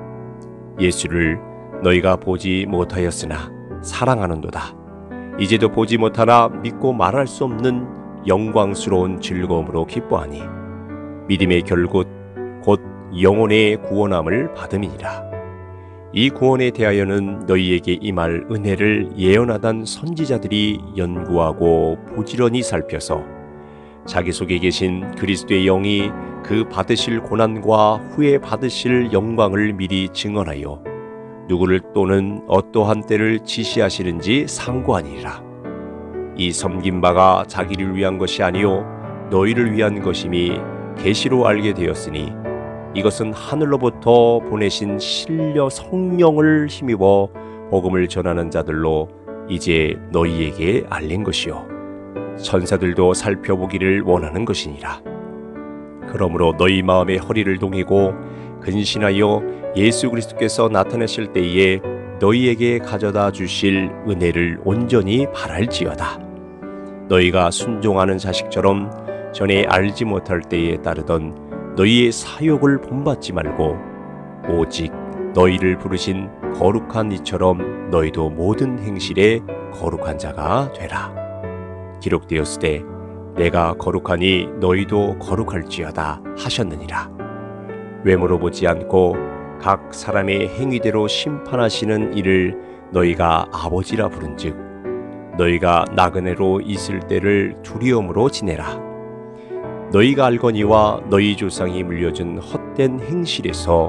예수를 너희가 보지 못하였으나 사랑하는도다. 이제도 보지 못하나 믿고 말할 수 없는 영광스러운 즐거움으로 기뻐하니 믿음의 결국 곧 영혼의 구원함을 받음이니라. 이 구원에 대하여는 너희에게 임할 은혜를 예언하던 선지자들이 연구하고 부지런히 살펴서 자기 속에 계신 그리스도의 영이 그 받으실 고난과 후에 받으실 영광을 미리 증언하여 누구를 또는 어떠한 때를 지시하시는지 상고하니라. 이 섬긴 바가 자기를 위한 것이 아니요 너희를 위한 것임이 계시로 알게 되었으니 이것은 하늘로부터 보내신 신령 성령을 힘입어 복음을 전하는 자들로 이제 너희에게 알린 것이요 천사들도 살펴보기를 원하는 것이니라. 그러므로 너희 마음의 허리를 동이고 근신하여 예수 그리스도께서 나타나실 때에 너희에게 가져다 주실 은혜를 온전히 바랄지어다. 너희가 순종하는 자식처럼 전에 알지 못할 때에 따르던 너희의 사욕을 본받지 말고 오직 너희를 부르신 거룩한 이처럼 너희도 모든 행실에 거룩한 자가 되라. 기록되었으되 내가 거룩하니 너희도 거룩할지어다 하셨느니라. 외모로 보지 않고 각 사람의 행위대로 심판하시는 이를 너희가 아버지라 부른즉 너희가 나그네로 있을 때를 두려움으로 지내라. 너희가 알거니와 너희 조상이 물려준 헛된 행실에서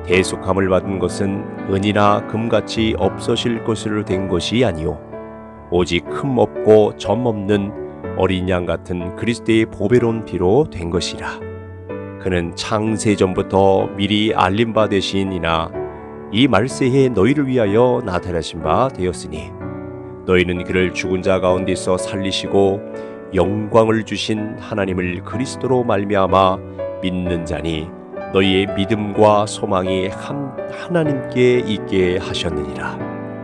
대속함을 받은 것은 은이나 금같이 없어질 것으로 된 것이 아니요 오직 흠 없고 점 없는 어린 양 같은 그리스도의 보배로운 피로 된 것이라. 그는 창세 전부터 미리 알림 바 되시니나 이 말세에 너희를 위하여 나타나신 바 되었으니 너희는 그를 죽은 자 가운데서 살리시고 영광을 주신 하나님을 그리스도로 말미암아 믿는 자니 너희의 믿음과 소망이 하나님께 있게 하셨느니라.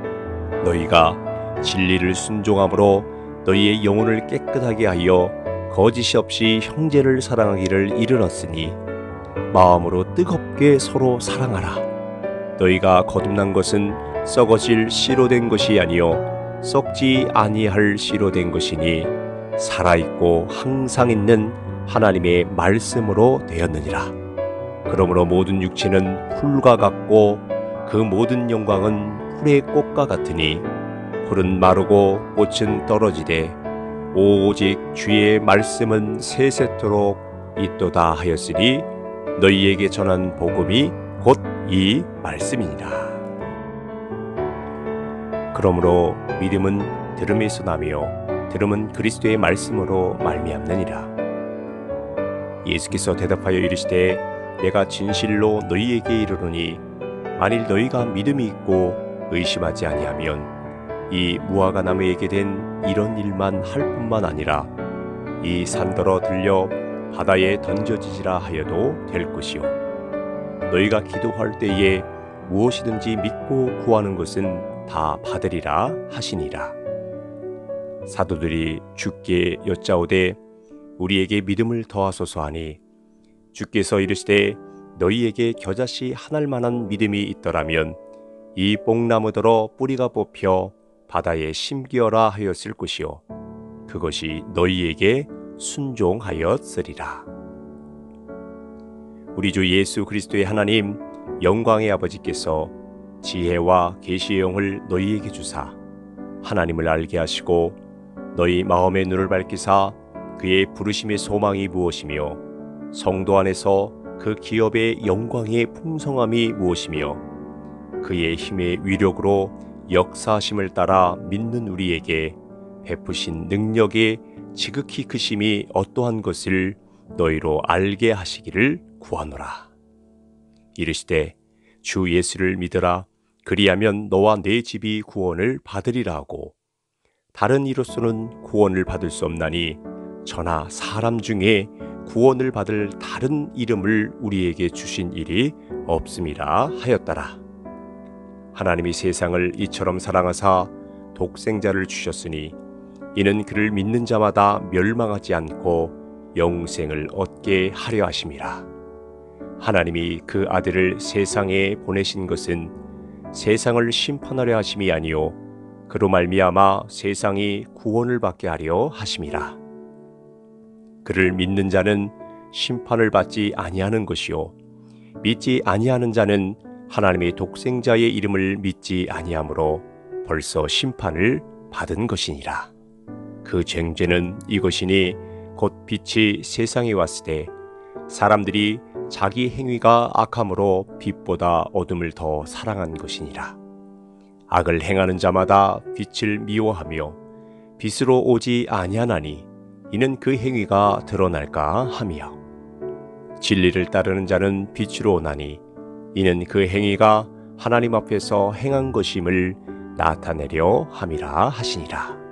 너희가 진리를 순종함으로 너희의 영혼을 깨끗하게 하여 거짓이 없이 형제를 사랑하기를 이르렀으니 마음으로 뜨겁게 서로 사랑하라. 너희가 거듭난 것은 썩어질 씨로 된 것이 아니요 썩지 아니할 씨로 된 것이니 살아있고 항상 있는 하나님의 말씀으로 되었느니라. 그러므로 모든 육체는 풀과 같고 그 모든 영광은 풀의 꽃과 같으니 풀은 마르고 꽃은 떨어지되 오직 주의 말씀은 세세토록 있도다 하였으니 너희에게 전한 복음이 곧 이 말씀이니라. 그러므로 믿음은 들음에서 나며 들음은 그리스도의 말씀으로 말미암느니라. 예수께서 대답하여 이르시되 내가 진실로 너희에게 이르노니 만일 너희가 믿음이 있고 의심하지 아니하면 이 무화과 나무에게 된 이런 일만 할 뿐만 아니라 이 산더러 들려 바다에 던져지지라 하여도 될 것이요 너희가 기도할 때에 무엇이든지 믿고 구하는 것은 다 받으리라 하시니라. 사도들이 주께 여짜오되 우리에게 믿음을 더하소서 하니 주께서 이르시되 너희에게 겨자씨 한 알만한 믿음이 있더라면 이 뽕나무더러 뿌리가 뽑혀 바다에 심기어라 하였을 것이요 그것이 너희에게 순종하였으리라. 우리 주 예수 그리스도의 하나님 영광의 아버지께서 지혜와 계시의 영을 너희에게 주사 하나님을 알게 하시고 너희 마음의 눈을 밝히사 그의 부르심의 소망이 무엇이며 성도 안에서 그 기업의 영광의 풍성함이 무엇이며 그의 힘의 위력으로 역사하심을 따라 믿는 우리에게 베푸신 능력의 지극히 크심이 어떠한 것을 너희로 알게 하시기를 구하노라. 이르시되 주 예수를 믿으라. 그리하면 너와 내 집이 구원을 받으리라 하고 다른 이로서는 구원을 받을 수 없나니 저나 사람 중에 구원을 받을 다른 이름을 우리에게 주신 일이 없음이라 하였더라. 하나님이 세상을 이처럼 사랑하사 독생자를 주셨으니 이는 그를 믿는 자마다 멸망하지 않고 영생을 얻게 하려 하심이라. 하나님이 그 아들을 세상에 보내신 것은 세상을 심판하려 하심이 아니요 그로 말미암아 세상이 구원을 받게 하려 하심이라. 그를 믿는 자는 심판을 받지 아니하는 것이요 믿지 아니하는 자는 하나님의 독생자의 이름을 믿지 아니하므로 벌써 심판을 받은 것이니라. 그 쟁죄는 이것이니 곧 빛이 세상에 왔을 때 사람들이 자기 행위가 악함으로 빛보다 어둠을 더 사랑한 것이니라. 악을 행하는 자마다 빛을 미워하며 빛으로 오지 아니하나니 이는 그 행위가 드러날까 함이요 진리를 따르는 자는 빛으로 오나니 이는 그 행위가 하나님 앞에서 행한 것임을 나타내려 함이라 하시니라.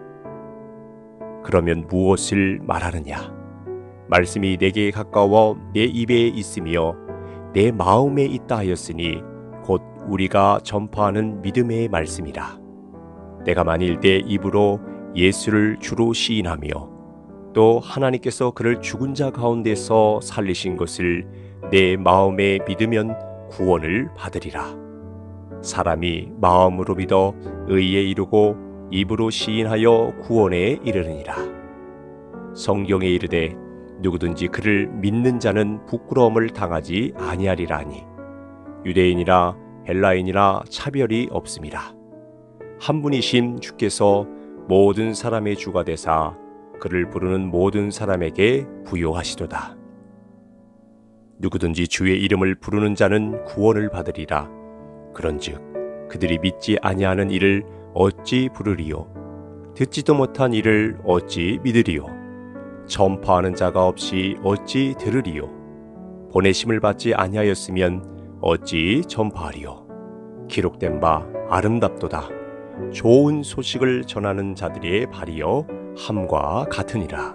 그러면 무엇을 말하느냐? 말씀이 내게 가까워 내 입에 있으며 내 마음에 있다 하였으니 곧 우리가 전파하는 믿음의 말씀이라. 내가 만일 내 입으로 예수를 주로 시인하며 또 하나님께서 그를 죽은 자 가운데서 살리신 것을 내 마음에 믿으면 구원을 받으리라. 사람이 마음으로 믿어 의에 이르고 입으로 시인하여 구원에 이르느니라. 성경에 이르되 누구든지 그를 믿는 자는 부끄러움을 당하지 아니하리라 하니 유대인이라 헬라인이라 차별이 없음이라. 한 분이신 주께서 모든 사람의 주가 되사 그를 부르는 모든 사람에게 부요하시도다. 누구든지 주의 이름을 부르는 자는 구원을 받으리라. 그런즉 그들이 믿지 아니하는 이를 어찌 부르리요? 듣지도 못한 이를 어찌 믿으리요? 전파하는 자가 없이 어찌 들으리요? 보내심을 받지 아니하였으면 어찌 전파하리요? 기록된 바 아름답도다. 좋은 소식을 전하는 자들의 발이여 함과 같으니라.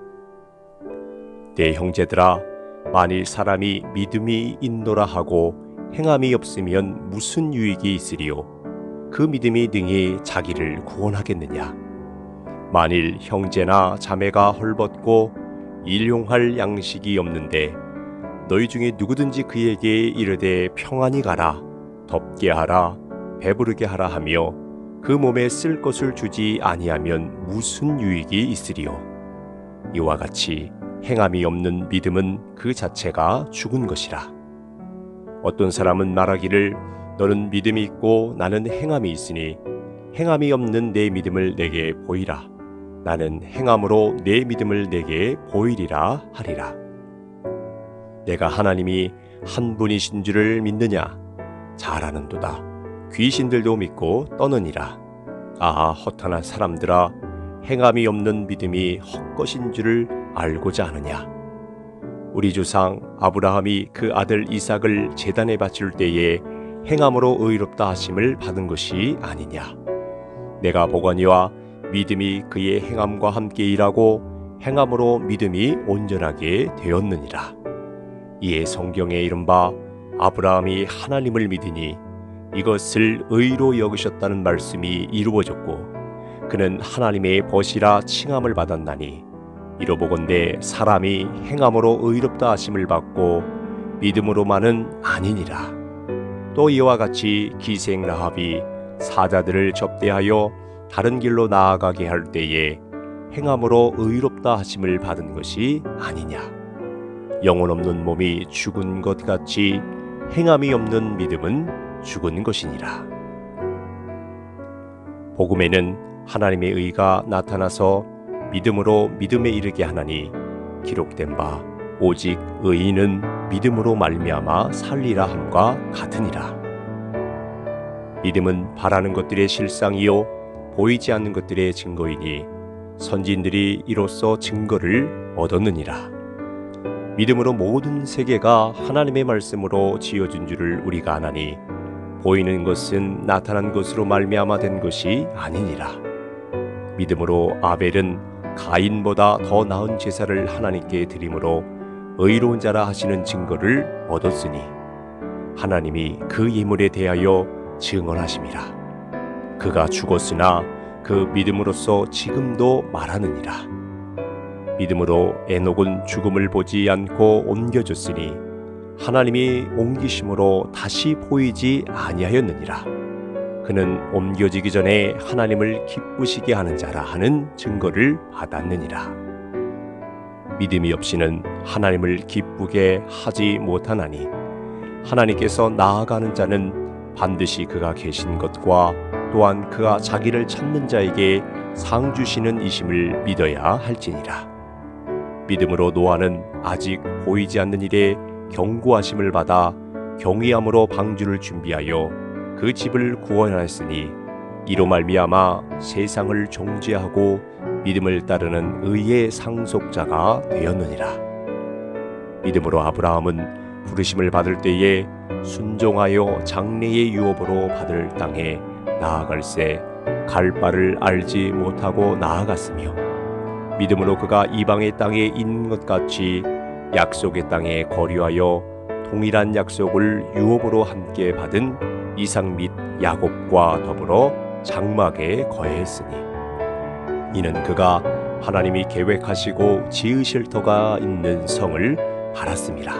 내 형제들아, 만일 사람이 믿음이 있노라 하고 행함이 없으면 무슨 유익이 있으리요? 그 믿음이 능히 자기를 구원하겠느냐? 만일 형제나 자매가 헐벗고 일용할 양식이 없는데 너희 중에 누구든지 그에게 이르되 평안히 가라, 덥게 하라, 배부르게 하라 하며 그 몸에 쓸 것을 주지 아니하면 무슨 유익이 있으리요? 이와 같이 행함이 없는 믿음은 그 자체가 죽은 것이라. 어떤 사람은 말하기를 너는 믿음이 있고 나는 행함이 있으니 행함이 없는 내 믿음을 내게 보이라. 나는 행함으로 내 믿음을 내게 보이리라 하리라. 내가 하나님이 한 분이신 줄을 믿느냐? 잘 아는도다. 귀신들도 믿고 떠느니라. 아, 허탄한 사람들아, 행함이 없는 믿음이 헛것인 줄을 알고자 하느냐? 우리 조상 아브라함이 그 아들 이삭을 제단에 바칠 때에 행함으로 의롭다 하심을 받은 것이 아니냐? 내가 보거니와 믿음이 그의 행함과 함께 일하고 행함으로 믿음이 온전하게 되었느니라. 이에 성경에 이른바 아브라함이 하나님을 믿으니 이것을 의로 여기셨다는 말씀이 이루어졌고 그는 하나님의 벗이라 칭함을 받았나니 이로보건대 사람이 행함으로 의롭다 하심을 받고 믿음으로만은 아니니라. 또 이와 같이 기생 라합이 사자들을 접대하여 다른 길로 나아가게 할 때에 행함으로 의롭다 하심을 받은 것이 아니냐? 영혼 없는 몸이 죽은 것 같이 행함이 없는 믿음은 죽은 것이니라. 복음에는 하나님의 의가 나타나서 믿음으로 믿음에 이르게 하나니 기록된 바 오직 의인은 믿음으로 말미암아 살리라 함과 같으니라. 믿음은 바라는 것들의 실상이요 보이지 않는 것들의 증거이니 선진들이 이로써 증거를 얻었느니라. 믿음으로 모든 세계가 하나님의 말씀으로 지어진 줄을 우리가 아나니 보이는 것은 나타난 것으로 말미암아 된 것이 아니니라. 믿음으로 아벨은 가인보다 더 나은 제사를 하나님께 드림으로 의로운 자라 하시는 증거를 얻었으니 하나님이 그 예물에 대하여 증언하심이라. 그가 죽었으나 그 믿음으로써 지금도 말하느니라. 믿음으로 에녹은 죽음을 보지 않고 옮겨졌으니 하나님이 옮기심으로 다시 보이지 아니하였느니라. 그는 옮겨지기 전에 하나님을 기쁘시게 하는 자라 하는 증거를 받았느니라. 믿음이 없이는 하나님을 기쁘게 하지 못하나니 하나님께서 나아가는 자는 반드시 그가 계신 것과 또한 그가 자기를 찾는 자에게 상 주시는 이심을 믿어야 할지니라. 믿음으로 노아는 아직 보이지 않는 일에 경고하심을 받아 경외함으로 방주를 준비하여 그 집을 구원하였으니 이로 말미암아 세상을 정죄하고 믿음을 따르는 의의 상속자가 되었느니라. 믿음으로 아브라함은 부르심을 받을 때에 순종하여 장래의 유업으로 받을 땅에 나아갈새 갈 바를 알지 못하고 나아갔으며 믿음으로 그가 이방의 땅에 있는 것 같이 약속의 땅에 거류하여 동일한 약속을 유업으로 함께 받은 이삭 및 야곱과 더불어 장막에 거했으니 이는 그가 하나님이 계획하시고 지으실 터가 있는 성을 바랐음이라.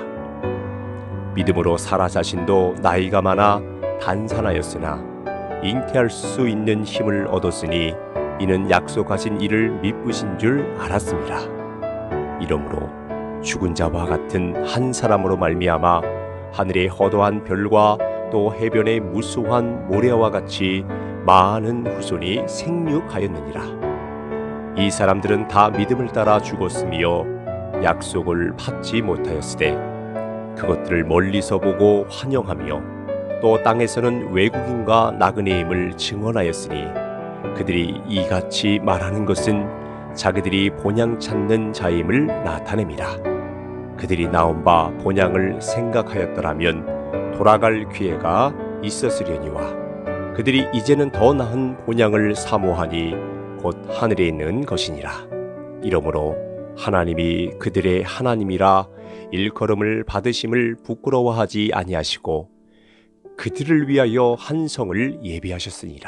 믿음으로 사라 자신도 나이가 많아 단산하였으나 잉태할 수 있는 힘을 얻었으니 이는 약속하신 이를 미쁘신 줄 알았습니다. 이러므로 죽은 자와 같은 한 사람으로 말미암아 하늘의 허도한 별과 또 해변의 무수한 모래와 같이 많은 후손이 생육하였느니라. 이 사람들은 다 믿음을 따라 죽었으며 약속을 받지 못하였으되 그것들을 멀리서 보고 환영하며 또 땅에서는 외국인과 나그네임을 증언하였으니 그들이 이같이 말하는 것은 자기들이 본향 찾는 자임을 나타냅니다. 그들이 나온 바 본향을 생각하였더라면 돌아갈 기회가 있었으려니와 그들이 이제는 더 나은 본향을 사모하니 곧 하늘에 있는 것이니라. 이러므로 하나님이 그들의 하나님이라 일컬음을 받으심을 부끄러워하지 아니하시고 그들을 위하여 한 성을 예비하셨으니라.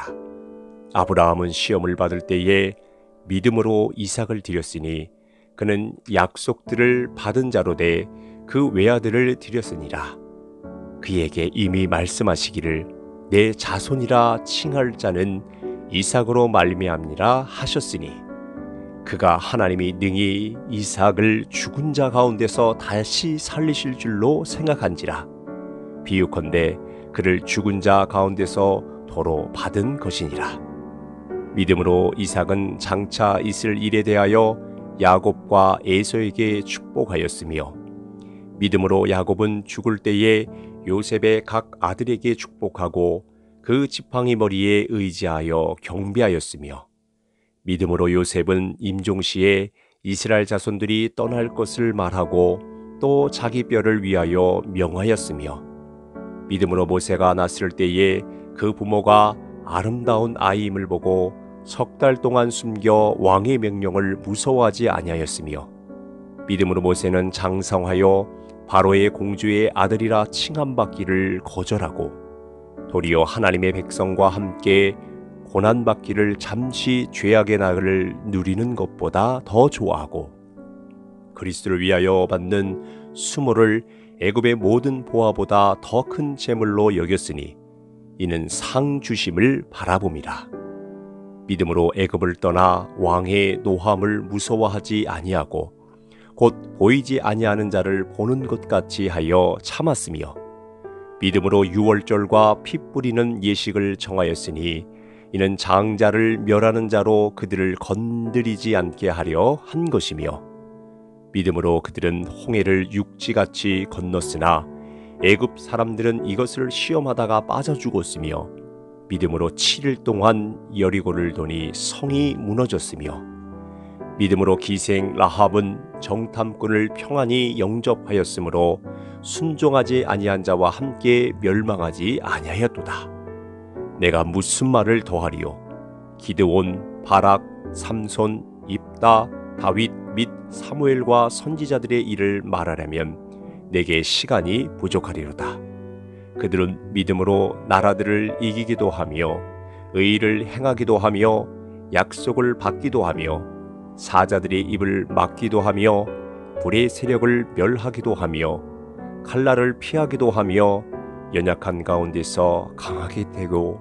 아브라함은 시험을 받을 때에 믿음으로 이삭을 드렸으니 그는 약속들을 받은 자로 돼 그 외아들을 드렸으니라. 그에게 이미 말씀하시기를 내 자손이라 칭할 자는 이삭으로 말미암니라 하셨으니 그가 하나님이 능히 이삭을 죽은 자 가운데서 다시 살리실 줄로 생각한지라. 비유컨대 그를 죽은 자 가운데서 도로 받은 것이니라. 믿음으로 이삭은 장차 있을 일에 대하여 야곱과 에서에게 축복하였으며 믿음으로 야곱은 죽을 때에 요셉의 각 아들에게 축복하고 그 지팡이 머리에 의지하여 경배하였으며 믿음으로 요셉은 임종시에 이스라엘 자손들이 떠날 것을 말하고 또 자기 뼈를 위하여 명하였으며 믿음으로 모세가 났을 때에 그 부모가 아름다운 아이임을 보고 석 달 동안 숨겨 왕의 명령을 무서워하지 아니하였으며 믿음으로 모세는 장성하여 바로의 공주의 아들이라 칭함받기를 거절하고 도리어 하나님의 백성과 함께 고난받기를 잠시 죄악의 낙을 누리는 것보다 더 좋아하고 그리스도를 위하여 받는 수모를 애굽의 모든 보화보다 더 큰 재물로 여겼으니 이는 상 주심을 바라봄이라. 믿음으로 애굽을 떠나 왕의 노함을 무서워하지 아니하고 곧 보이지 아니하는 자를 보는 것 같이 하여 참았으며 믿음으로 유월절과 피 뿌리는 예식을 정하였으니 이는 장자를 멸하는 자로 그들을 건드리지 않게 하려 한 것이며 믿음으로 그들은 홍해를 육지같이 건넜으나 애굽 사람들은 이것을 시험하다가 빠져 죽었으며 믿음으로 7일 동안 여리고를 도니 성이 무너졌으며 믿음으로 기생 라합은 정탐꾼을 평안히 영접하였으므로 순종하지 아니한 자와 함께 멸망하지 아니하였도다. 내가 무슨 말을 더하리요? 기드온, 바락, 삼손, 입다, 다윗 및 사무엘과 선지자들의 일을 말하려면 내게 시간이 부족하리로다. 그들은 믿음으로 나라들을 이기기도 하며 의를 행하기도 하며 약속을 받기도 하며 사자들의 입을 막기도 하며 불의 세력을 멸하기도 하며 칼날을 피하기도 하며 연약한 가운데서 강하게 되고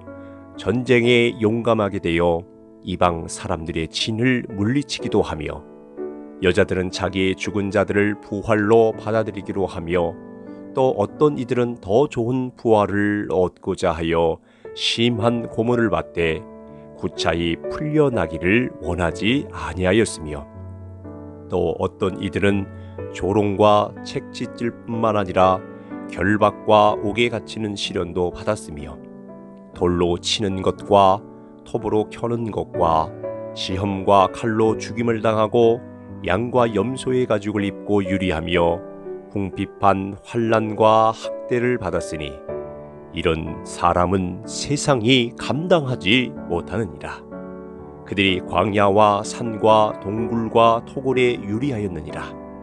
전쟁에 용감하게 되어 이방 사람들의 진을 물리치기도 하며 여자들은 자기의 죽은 자들을 부활로 받아들이기로 하며 또 어떤 이들은 더 좋은 부활을 얻고자 하여 심한 고문을 받되 구차히 풀려나기를 원하지 아니하였으며 또 어떤 이들은 조롱과 책짓질 뿐만 아니라 결박과 옥에 갇히는 시련도 받았으며 돌로 치는 것과 톱으로 켜는 것과 시험과 칼로 죽임을 당하고 양과 염소의 가죽을 입고 유리하며 궁핍한 환난과 학대를 받았으니 이런 사람은 세상이 감당하지 못하느니라. 그들이 광야와 산과 동굴과 토굴에 유리하였느니라.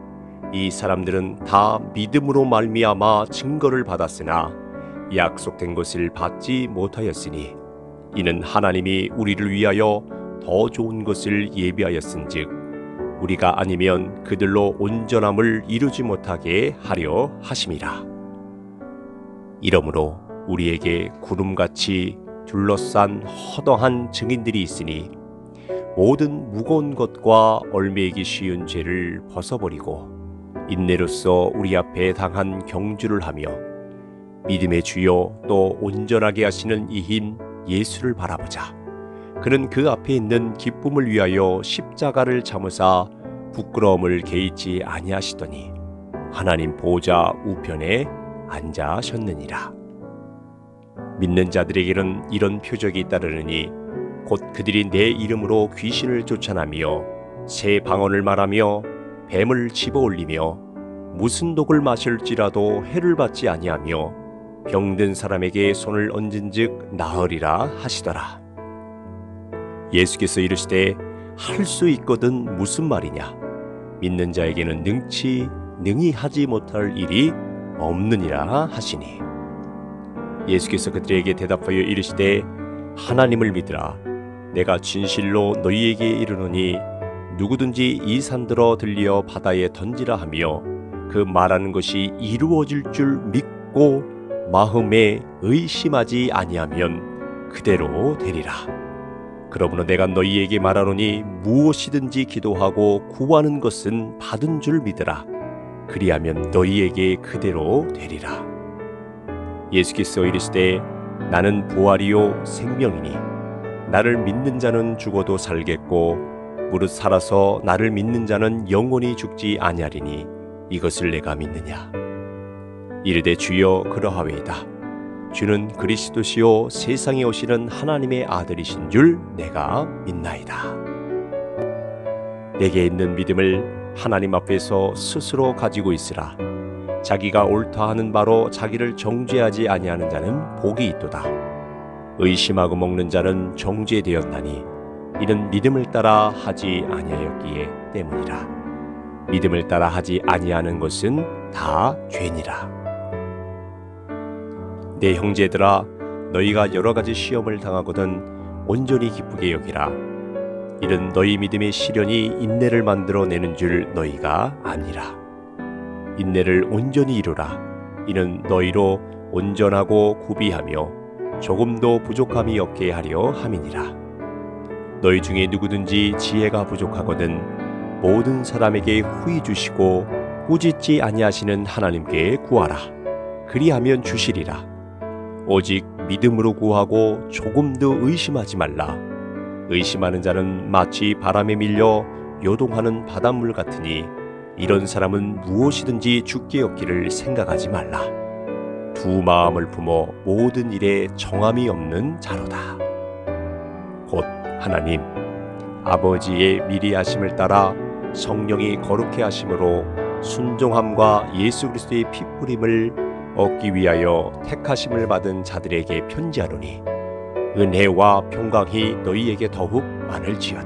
이 사람들은 다 믿음으로 말미암아 증거를 받았으나 약속된 것을 받지 못하였으니 이는 하나님이 우리를 위하여 더 좋은 것을 예비하였은즉 우리가 아니면 그들로 온전함을 이루지 못하게 하려 하심이라. 이러므로 우리에게 구름같이 둘러싼 허다한 증인들이 있으니 모든 무거운 것과 얽매이기 쉬운 죄를 벗어버리고 인내로써 우리 앞에 당한 경주를 하며 믿음의 주요 또 온전하게 하시는 이인 예수를 바라보자. 그는 그 앞에 있는 기쁨을 위하여 십자가를 참으사 부끄러움을 개의치 아니하시더니 하나님 보좌 우편에 앉아셨느니라. 믿는 자들에게는 이런 표적이 따르느니 곧 그들이 내 이름으로 귀신을 쫓아내며 새 방언을 말하며 뱀을 집어올리며 무슨 독을 마실지라도 해를 받지 아니하며 병든 사람에게 손을 얹은즉 나으리라 하시더라. 예수께서 이르시되 할 수 있거든 무슨 말이냐? 믿는 자에게는 능히 하지 못할 일이 없느니라 하시니, 예수께서 그들에게 대답하여 이르시되 하나님을 믿으라. 내가 진실로 너희에게 이르노니 누구든지 이 산들어 들리어 바다에 던지라 하며 그 말하는 것이 이루어질 줄 믿고 마음에 의심하지 아니하면 그대로 되리라. 그러므로 내가 너희에게 말하노니 무엇이든지 기도하고 구하는 것은 받은 줄 믿으라. 그리하면 너희에게 그대로 되리라. 예수께서 이르시되 나는 부활이요 생명이니 나를 믿는 자는 죽어도 살겠고 무릇 살아서 나를 믿는 자는 영원히 죽지 아니하리니 이것을 내가 믿느냐? 이르되 주여 그러하외이다. 주는 그리스도시요 세상에 오시는 하나님의 아들이신 줄 내가 믿나이다. 내게 있는 믿음을 하나님 앞에서 스스로 가지고 있으라. 자기가 옳다 하는 바로 자기를 정죄하지 아니하는 자는 복이 있도다. 의심하고 먹는 자는 정죄되었나니 이는 믿음을 따라 하지 아니하였기에 때문이라. 믿음을 따라 하지 아니하는 것은 다 죄니라. 내 형제들아, 너희가 여러 가지 시험을 당하거든 온전히 기쁘게 여기라. 이는 너희 믿음의 시련이 인내를 만들어내는 줄 너희가 아니라. 인내를 온전히 이루라. 이는 너희로 온전하고 구비하며 조금도 부족함이 없게 하려 함이니라. 너희 중에 누구든지 지혜가 부족하거든 모든 사람에게 후히 주시고 꾸짖지 아니하시는 하나님께 구하라. 그리하면 주시리라. 오직 믿음으로 구하고 조금도 의심하지 말라. 의심하는 자는 마치 바람에 밀려 요동하는 바닷물 같으니 이런 사람은 무엇이든지 죽게 얻기를 생각하지 말라. 두 마음을 품어 모든 일에 정함이 없는 자로다. 곧 하나님 아버지의 미리 하심을 따라 성령이 거룩해 하심으로 순종함과 예수 그리스도의 피 뿌림을 얻기 위하여 택하심을 받은 자들에게 편지하노니 은혜와 평강이 너희에게 더욱 많을지어다.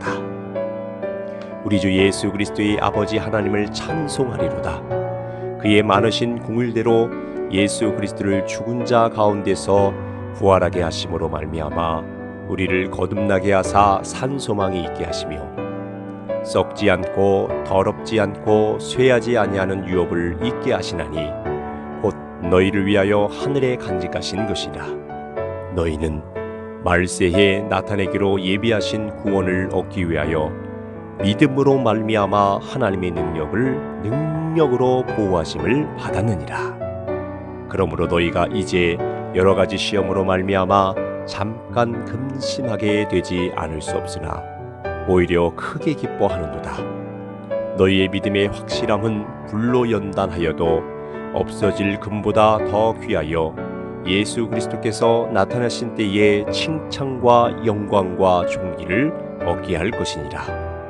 우리 주 예수 그리스도의 아버지 하나님을 찬송하리로다. 그의 많으신 궁율대로 예수 그리스도를 죽은 자 가운데서 부활하게 하심으로 말미암아 우리를 거듭나게 하사 산 소망이 있게 하시며 썩지 않고 더럽지 않고 쇠하지 아니하는 유업을 있게 하시나니 곧 너희를 위하여 하늘에 간직하신 것이라. 너희는 말세에 나타내기로 예비하신 구원을 얻기 위하여 믿음으로 말미암아 하나님의 능력으로 보호하심을 받았느니라. 그러므로 너희가 이제 여러 가지 시험으로 말미암아 잠깐 근심하게 되지 않을 수 없으나 오히려 크게 기뻐하는도다. 너희의 믿음의 확실함은 불로 연단하여도 없어질 금보다 더 귀하여 예수 그리스도께서 나타나신 때에 칭찬과 영광과 존귀를 얻게 할 것이니라.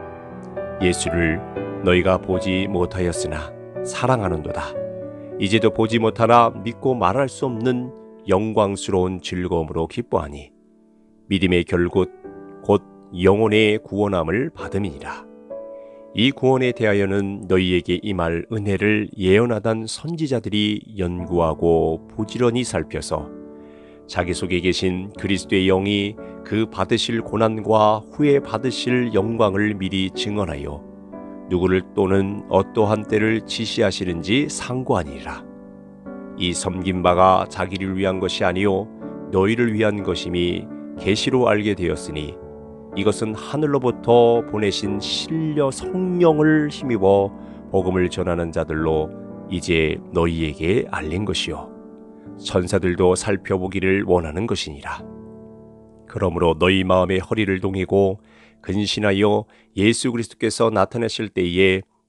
예수를 너희가 보지 못하였으나 사랑하는도다. 이제도 보지 못하나 믿고 말할 수 없는 영광스러운 즐거움으로 기뻐하니 믿음의 결국 곧 영혼의 구원함을 받음이니라. 이 구원에 대하여는 너희에게 임할 은혜를 예언하던 선지자들이 연구하고 부지런히 살펴서 자기 속에 계신 그리스도의 영이 그 받으실 고난과 후에 받으실 영광을 미리 증언하여 누구를 또는 어떠한 때를 지시하시는지 상고하니라. 이 섬긴 바가 자기를 위한 것이 아니요 너희를 위한 것임이 계시로 알게 되었으니 이것은 하늘로부터 보내신 신령 성령을 힘입어 복음을 전하는 자들로 이제 너희에게 알린 것이요 천사들도 살펴보기를 원하는 것이니라. 그러므로 너희 마음의 허리를 동이고 근신하여 예수 그리스도께서 나타나실 때에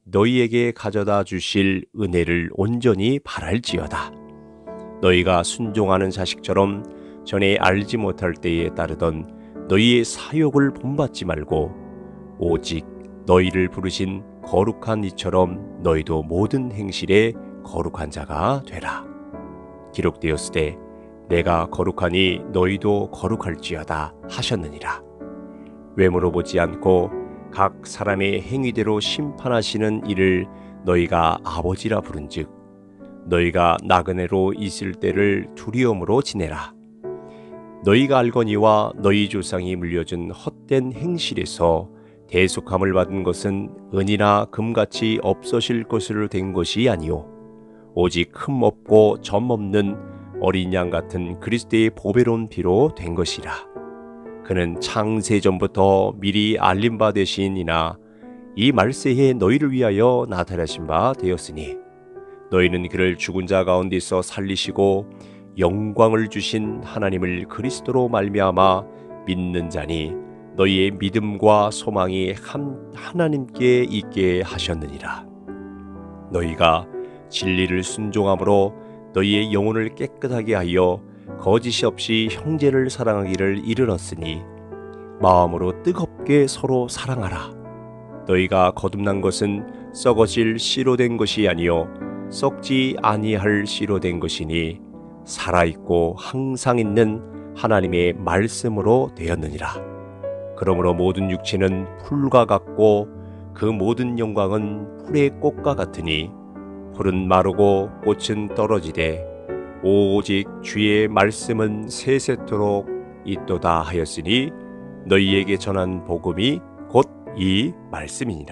너희에게 가져다 주실 은혜를 온전히 바랄지어다. 너희가 순종하는 자식처럼 전에 알지 못할 때에 따르던 너희의 사욕을 본받지 말고 오직 너희를 부르신 거룩한 이처럼 너희도 모든 행실에 거룩한 자가 되라. 기록되었으되 내가 거룩하니 너희도 거룩할지어다 하셨느니라. 외모로 보지 않고 각 사람의 행위대로 심판하시는 이를 너희가 아버지라 부른즉 너희가 나그네로 있을 때를 두려움으로 지내라. 너희가 알거니와 너희 조상이 물려준 헛된 행실에서 대속함을 받은 것은 은이나 금같이 없어질 것으로 된 것이 아니요 오직 흠 없고 점 없는 어린 양 같은 그리스도의 보배로운 피로 된 것이라. 그는 창세 전부터 미리 알린 바 되시니나 이 말세에 너희를 위하여 나타나신 바 되었으니 너희는 그를 죽은 자 가운데서 살리시고 영광을 주신 하나님을 그리스도로 말미암아 믿는 자니 너희의 믿음과 소망이 하나님께 있게 하셨느니라. 너희가 진리를 순종함으로 너희의 영혼을 깨끗하게 하여 거짓이 없이 형제를 사랑하기를 이르렀으니 마음으로 뜨겁게 서로 사랑하라. 너희가 거듭난 것은 썩어질 씨로 된 것이 아니요 썩지 아니할 씨로 된 것이니 살아있고 항상 있는 하나님의 말씀으로 되었느니라. 그러므로 모든 육체는 풀과 같고 그 모든 영광은 풀의 꽃과 같으니 풀은 마르고 꽃은 떨어지되 오직 주의 말씀은 세세토록 있도다 하였으니 너희에게 전한 복음이 곧 이 말씀이니라.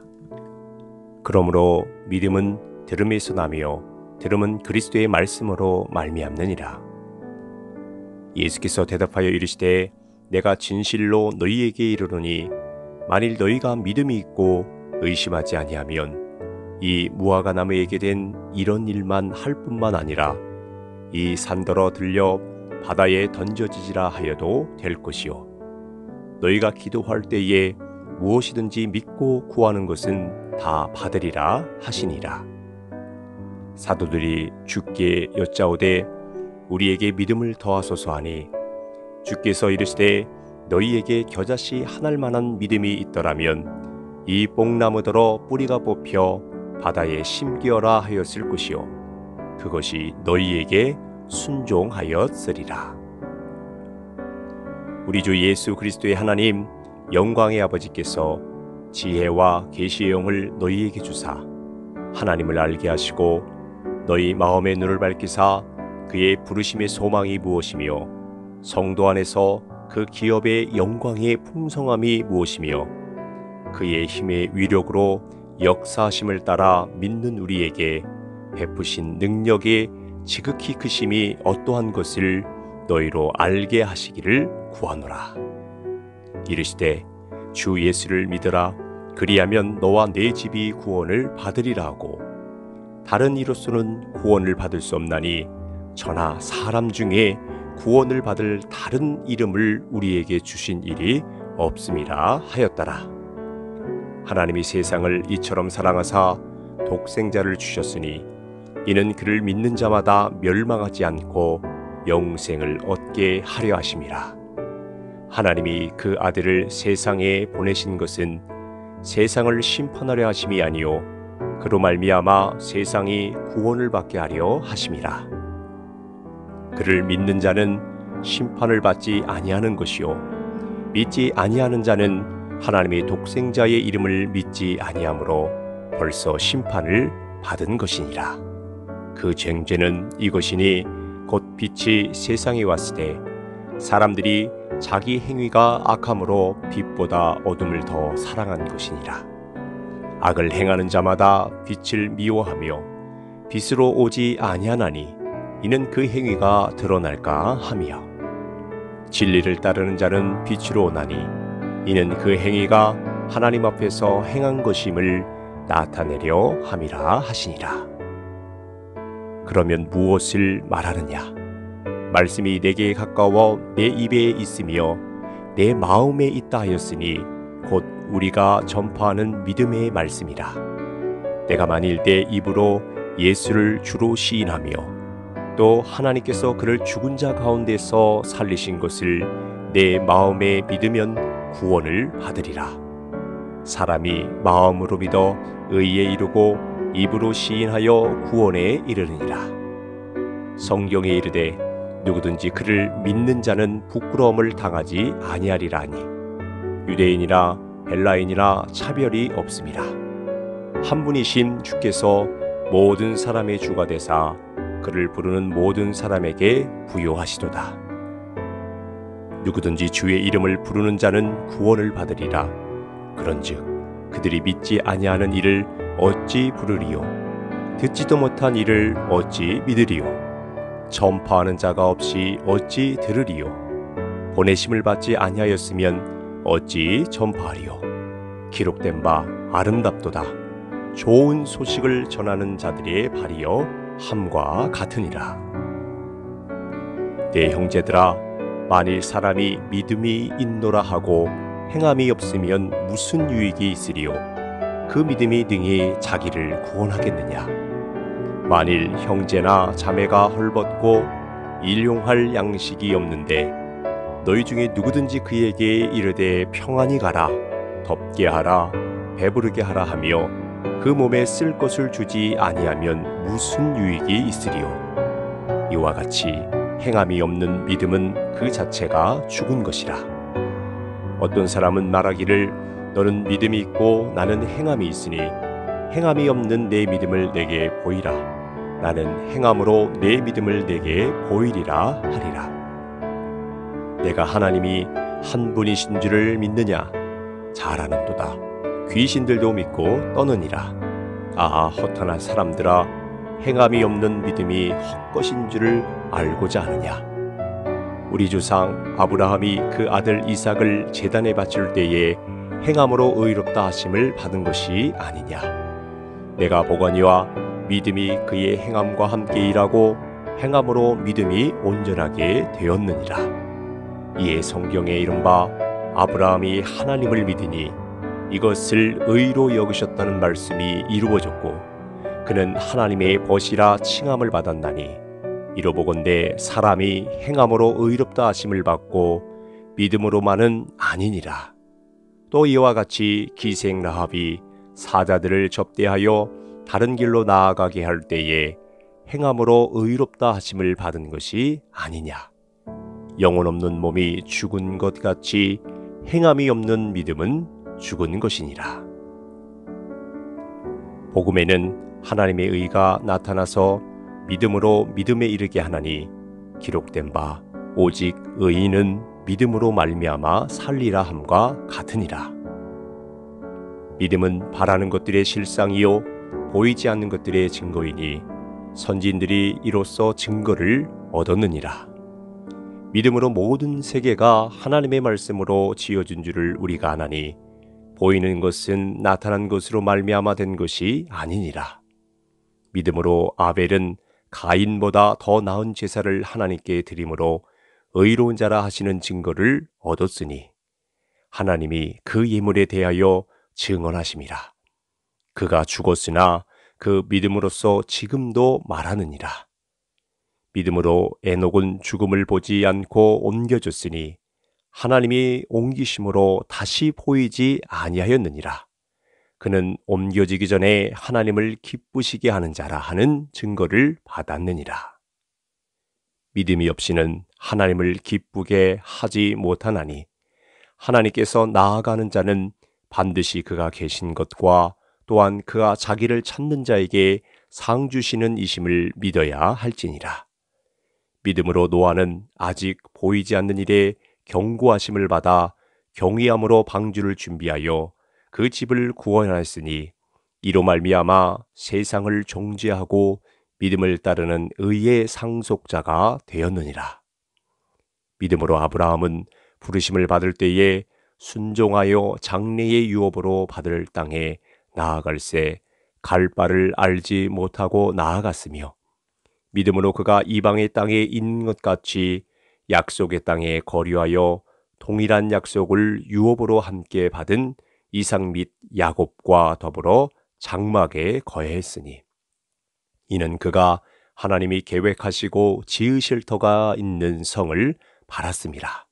그러므로 믿음은 들음에서 나며 들음은 그리스도의 말씀으로 말미암느니라. 예수께서 대답하여 이르시되 내가 진실로 너희에게 이르노니 만일 너희가 믿음이 있고 의심하지 아니하면 이 무화과 나무에게 된 이런 일만 할 뿐만 아니라 이 산더러 들려 바다에 던져지지라 하여도 될 것이요 너희가 기도할 때에 무엇이든지 믿고 구하는 것은 다 받으리라 하시니라. 사도들이 주께 여짜오되 우리에게 믿음을 더하소서 하니 주께서 이르시되 너희에게 겨자씨 하나일 만한 믿음이 있더라면 이 뽕나무더러 뿌리가 뽑혀 바다에 심기어라 하였을 것이요 그것이 너희에게 순종하였으리라. 우리 주 예수 그리스도의 하나님 영광의 아버지께서 지혜와 계시의 영을 너희에게 주사 하나님을 알게 하시고 너희 마음의 눈을 밝히사 그의 부르심의 소망이 무엇이며 성도 안에서 그 기업의 영광의 풍성함이 무엇이며 그의 힘의 위력으로 역사하심을 따라 믿는 우리에게 베푸신 능력의 지극히 크심이 어떠한 것을 너희로 알게 하시기를 구하노라. 이르시되 주 예수를 믿으라. 그리하면 너와 내 집이 구원을 받으리라 하고 다른 이로서는 구원을 받을 수 없나니 저나 사람 중에 구원을 받을 다른 이름을 우리에게 주신 일이 없음이라 하였더라. 하나님이 세상을 이처럼 사랑하사 독생자를 주셨으니 이는 그를 믿는 자마다 멸망하지 않고 영생을 얻게 하려 하심이라. 하나님이 그 아들을 세상에 보내신 것은 세상을 심판하려 하심이 아니요 그로 말미암아 세상이 구원을 받게 하려 하심이라. 그를 믿는 자는 심판을 받지 아니하는 것이요 믿지 아니하는 자는 하나님의 독생자의 이름을 믿지 아니하므로 벌써 심판을 받은 것이니라. 그 쟁죄는 이것이니 곧 빛이 세상에 왔을 때 사람들이 자기 행위가 악함으로 빛보다 어둠을 더 사랑한 것이니라. 악을 행하는 자마다 빛을 미워하며 빛으로 오지 아니하나니 이는 그 행위가 드러날까 함이요 진리를 따르는 자는 빛으로 오나니 이는 그 행위가 하나님 앞에서 행한 것임을 나타내려 함이라 하시니라. 그러면 무엇을 말하느냐? 말씀이 내게 가까워 내 입에 있으며 내 마음에 있다 하였으니 곧 우리가 전파하는 믿음의 말씀이라. 내가 만일 내 입으로 예수를 주로 시인하며 또 하나님께서 그를 죽은 자 가운데서 살리신 것을 내 마음에 믿으면 구원을 받으리라. 사람이 마음으로 믿어 의에 이르고 입으로 시인하여 구원에 이르느니라. 성경에 이르되 누구든지 그를 믿는 자는 부끄러움을 당하지 아니하리라 하니 유대인이나 헬라인이나 차별이 없음이라. 한 분이신 주께서 모든 사람의 주가 되사 그를 부르는 모든 사람에게 부요하시도다. 누구든지 주의 이름을 부르는 자는 구원을 받으리라. 그런즉 그들이 믿지 아니하는 이를 어찌 부르리요? 듣지도 못한 이를 어찌 믿으리요? 전파하는 자가 없이 어찌 들으리요? 보내심을 받지 아니하였으면 어찌 전파하리요? 기록된 바 아름답도다. 좋은 소식을 전하는 자들의 발이여 함과 같으니라. 내 형제들아, 만일 사람이 믿음이 있노라 하고 행함이 없으면 무슨 유익이 있으리요? 그 믿음이 능히 자기를 구원하겠느냐? 만일 형제나 자매가 헐벗고 일용할 양식이 없는데 너희 중에 누구든지 그에게 이르되 평안히 가라, 덥게 하라, 배부르게 하라 하며 그 몸에 쓸 것을 주지 아니하면 무슨 유익이 있으리요? 이와 같이 행함이 없는 믿음은 그 자체가 죽은 것이라. 어떤 사람은 말하기를 너는 믿음이 있고 나는 행함이 있으니 행함이 없는 내 믿음을 내게 보이라. 나는 행함으로 내 믿음을 내게 보이리라 하리라. 내가 하나님이 한 분이신 줄을 믿느냐? 잘 아는도다. 귀신들도 믿고 떠느니라. 아하, 허탄한 사람들아, 행함이 없는 믿음이 헛것인 줄을 알고자 하느냐? 우리 조상 아브라함이 그 아들 이삭을 제단에 바칠 때에 행함으로 의롭다 하심을 받은 것이 아니냐? 내가 보거니와 믿음이 그의 행함과 함께 일하고 행함으로 믿음이 온전하게 되었느니라. 이에 성경에 이른바 아브라함이 하나님을 믿으니 이것을 의로 여기셨다는 말씀이 이루어졌고 그는 하나님의 벗이라 칭함을 받았나니 이로보건대 사람이 행함으로 의롭다 하심을 받고 믿음으로만은 아니니라. 또 이와 같이 기생 라합이 사자들을 접대하여 다른 길로 나아가게 할 때에 행함으로 의롭다 하심을 받은 것이 아니냐? 영혼 없는 몸이 죽은 것 같이 행함이 없는 믿음은 죽은 것이니라. 복음에는 하나님의 의가 나타나서 믿음으로 믿음에 이르게 하나니 기록된 바 오직 의인은 믿음으로 말미암아 살리라 함과 같으니라. 믿음은 바라는 것들의 실상이요 보이지 않는 것들의 증거이니 선지인들이 이로써 증거를 얻었느니라. 믿음으로 모든 세계가 하나님의 말씀으로 지어진 줄을 우리가 아나니 보이는 것은 나타난 것으로 말미암아 된 것이 아니니라. 믿음으로 아벨은 가인보다 더 나은 제사를 하나님께 드림으로 의로운 자라 하시는 증거를 얻었으니 하나님이 그 예물에 대하여 증언하심이라. 그가 죽었으나 그 믿음으로써 지금도 말하느니라. 믿음으로 에녹은 죽음을 보지 않고 옮겨졌으니 하나님이 옮기심으로 다시 보이지 아니하였느니라. 그는 옮겨지기 전에 하나님을 기쁘시게 하는 자라 하는 증거를 받았느니라. 믿음이 없이는 하나님을 기쁘게 하지 못하나니 하나님께서 나아가는 자는 반드시 그가 계신 것과 또한 그가 자기를 찾는 자에게 상 주시는 이심을 믿어야 할지니라. 믿음으로 노아는 아직 보이지 않는 일에 경고하심을 받아 경외함으로 방주를 준비하여 그 집을 구원하였으니 이로 말미암아 세상을 정죄하고 믿음을 따르는 의의 상속자가 되었느니라. 믿음으로 아브라함은 부르심을 받을 때에 순종하여 장래의 유업으로 받을 땅에 나아갈새 갈 바를 알지 못하고 나아갔으며 믿음으로 그가 이방의 땅에 있는 것 같이 약속의 땅에 거류하여 동일한 약속을 유업으로 함께 받은 이삭 및 야곱과 더불어 장막에 거해했으니 이는 그가 하나님이 계획하시고 지으실 터가 있는 성을 바랐습니다.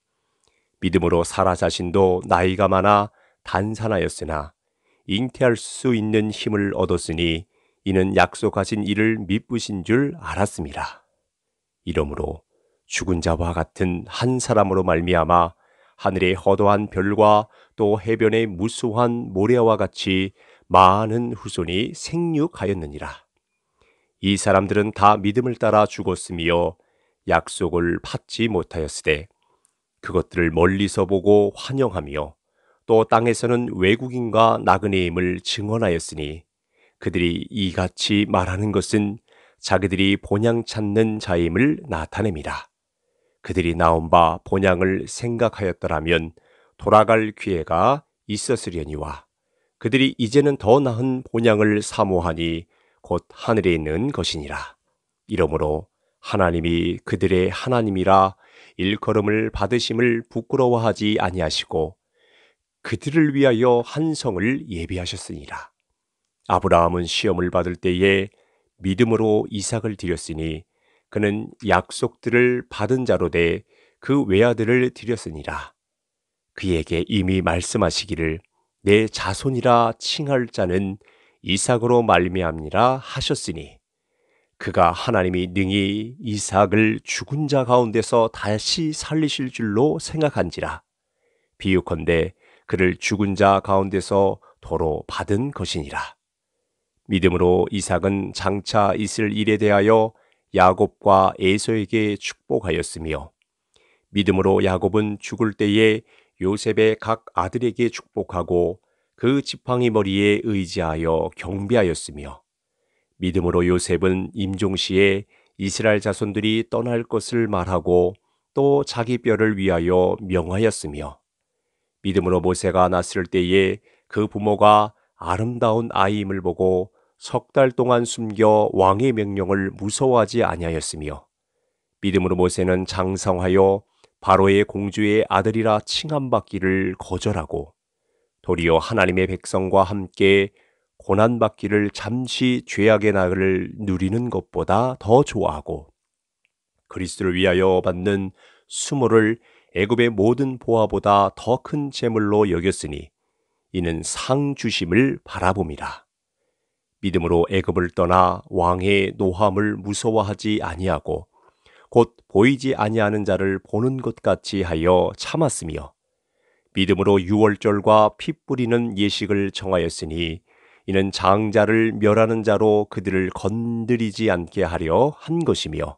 믿음으로 사라 자신도 나이가 많아 단산하였으나 잉태할 수 있는 힘을 얻었으니 이는 약속하신 이를 미쁘신 줄 알았습니다. 이러므로 죽은 자와 같은 한 사람으로 말미암아 하늘의 허도한 별과 또 해변의 무수한 모래와 같이 많은 후손이 생육하였느니라. 이 사람들은 다 믿음을 따라 죽었으며 약속을 받지 못하였으되 그것들을 멀리서 보고 환영하며 또 땅에서는 외국인과 나그네임을 증언하였으니 그들이 이같이 말하는 것은 자기들이 본향 찾는 자임을 나타냅니다. 그들이 나온 바 본향을 생각하였더라면 돌아갈 기회가 있었으려니와 그들이 이제는 더 나은 본향을 사모하니 곧 하늘에 있는 것이니라. 이러므로 하나님이 그들의 하나님이라 일컬음을 받으심을 부끄러워하지 아니하시고 그들을 위하여 한 성을 예비하셨으니라. 아브라함은 시험을 받을 때에 믿음으로 이삭을 드렸으니 그는 약속들을 받은 자로 돼 그 외아들을 드렸으니라. 그에게 이미 말씀하시기를 내 자손이라 칭할 자는 이삭으로 말미암니라 하셨으니 그가 하나님이 능히 이삭을 죽은 자 가운데서 다시 살리실 줄로 생각한지라. 비유컨대 그를 죽은 자 가운데서 도로 받은 것이니라. 믿음으로 이삭은 장차 있을 일에 대하여 야곱과 에서에게 축복하였으며 믿음으로 야곱은 죽을 때에 요셉의 각 아들에게 축복하고 그 지팡이 머리에 의지하여 경배하였으며 믿음으로 요셉은 임종시에 이스라엘 자손들이 떠날 것을 말하고 또 자기 뼈를 위하여 명하였으며 믿음으로 모세가 났을 때에 그 부모가 아름다운 아이임을 보고 석 달 동안 숨겨 왕의 명령을 무서워하지 아니하였으며 믿음으로 모세는 장성하여 바로의 공주의 아들이라 칭함받기를 거절하고 도리어 하나님의 백성과 함께 고난받기를 잠시 죄악의 낙을 누리는 것보다 더 좋아하고 그리스도를 위하여 받는 수모를 애굽의 모든 보화보다 더 큰 재물로 여겼으니 이는 상 주심을 바라봄이라. 믿음으로 애굽을 떠나 왕의 노함을 무서워하지 아니하고 곧 보이지 아니하는 자를 보는 것 같이 하여 참았으며 믿음으로 유월절과 피 뿌리는 예식을 정하였으니 이는 장자를 멸하는 자로 그들을 건드리지 않게 하려 한 것이며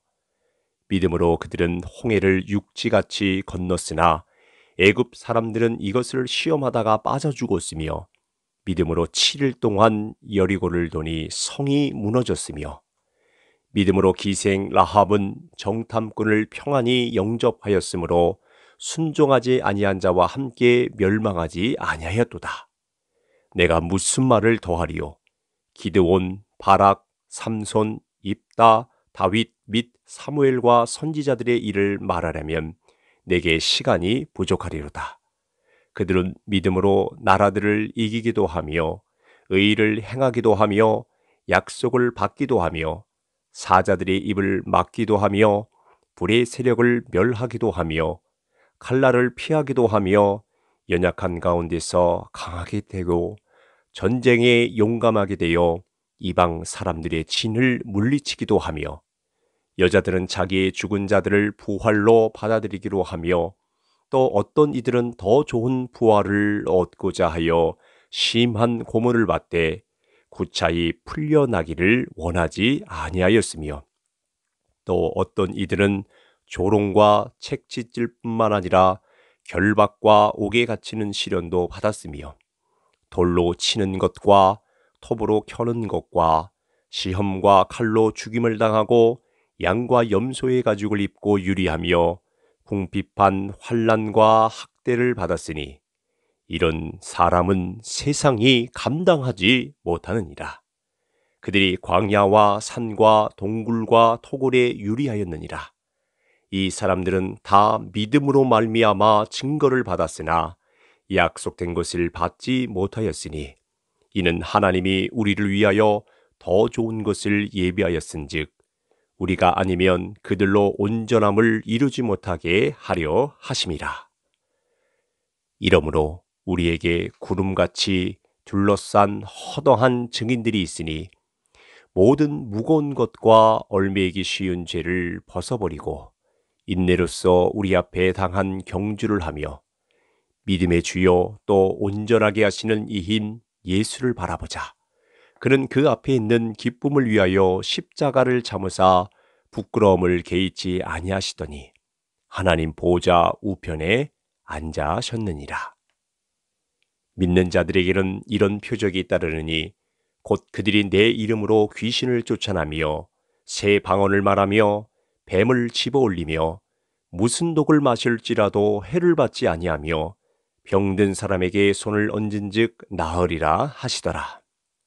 믿음으로 그들은 홍해를 육지같이 건넜으나 애굽 사람들은 이것을 시험하다가 빠져 죽었으며 믿음으로 7일 동안 여리고를 도니 성이 무너졌으며 믿음으로 기생 라합은 정탐꾼을 평안히 영접하였으므로 순종하지 아니한 자와 함께 멸망하지 아니하였도다. 내가 무슨 말을 더하리요? 기드온, 바락, 삼손, 입다, 다윗 및 사무엘과 선지자들의 일을 말하려면 내게 시간이 부족하리로다. 그들은 믿음으로 나라들을 이기기도 하며 의를 행하기도 하며 약속을 받기도 하며 사자들의 입을 막기도 하며 불의 세력을 멸하기도 하며 칼날을 피하기도 하며 연약한 가운데서 강하게 되고 전쟁에 용감하게 되어 이방 사람들의 진을 물리치기도 하며 여자들은 자기의 죽은 자들을 부활로 받아들이기로 하며 또 어떤 이들은 더 좋은 부활을 얻고자 하여 심한 고문을 받되 구차히 풀려나기를 원하지 아니하였으며 또 어떤 이들은 조롱과 책짓질 뿐만 아니라 결박과 옥에 갇히는 시련도 받았으며 돌로 치는 것과 톱으로 켜는 것과 시험과 칼로 죽임을 당하고 양과 염소의 가죽을 입고 유리하며 궁핍한 환난과 학대를 받았으니 이런 사람은 세상이 감당하지 못하느니라. 그들이 광야와 산과 동굴과 토굴에 유리하였느니라. 이 사람들은 다 믿음으로 말미암아 증거를 받았으나 약속된 것을 받지 못하였으니 이는 하나님이 우리를 위하여 더 좋은 것을 예비하였은즉 우리가 아니면 그들로 온전함을 이루지 못하게 하려 하심이라. 이러므로 우리에게 구름같이 둘러싼 허다한 증인들이 있으니 모든 무거운 것과 얽매이기 쉬운 죄를 벗어버리고 인내로써 우리 앞에 당한 경주를 하며 믿음의 주요 또 온전하게 하시는 이인 예수를 바라보자. 그는 그 앞에 있는 기쁨을 위하여 십자가를 참으사 부끄러움을 개의치 아니하시더니 하나님 보좌 우편에 앉아셨느니라. 믿는 자들에게는 이런 표적이 따르느니 곧 그들이 내 이름으로 귀신을 쫓아내며 새 방언을 말하며 뱀을 집어올리며 무슨 독을 마실지라도 해를 받지 아니하며 병든 사람에게 손을 얹은즉 나으리라 하시더라.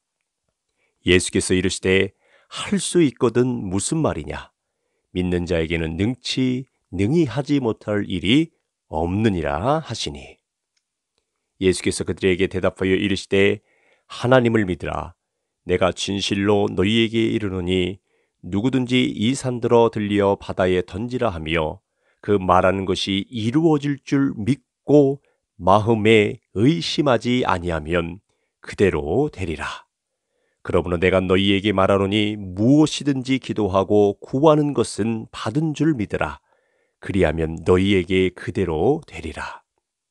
예수께서 이르시되 할 수 있거든 무슨 말이냐? 믿는 자에게는 능히 하지 못할 일이 없느니라 하시니 예수께서 그들에게 대답하여 이르시되 하나님을 믿으라. 내가 진실로 너희에게 이르노니 누구든지 이 산들어 들리어 바다에 던지라 하며 그 말하는 것이 이루어질 줄 믿고 마음에 의심하지 아니하면 그대로 되리라. 그러므로 내가 너희에게 말하노니 무엇이든지 기도하고 구하는 것은 받은 줄 믿으라. 그리하면 너희에게 그대로 되리라.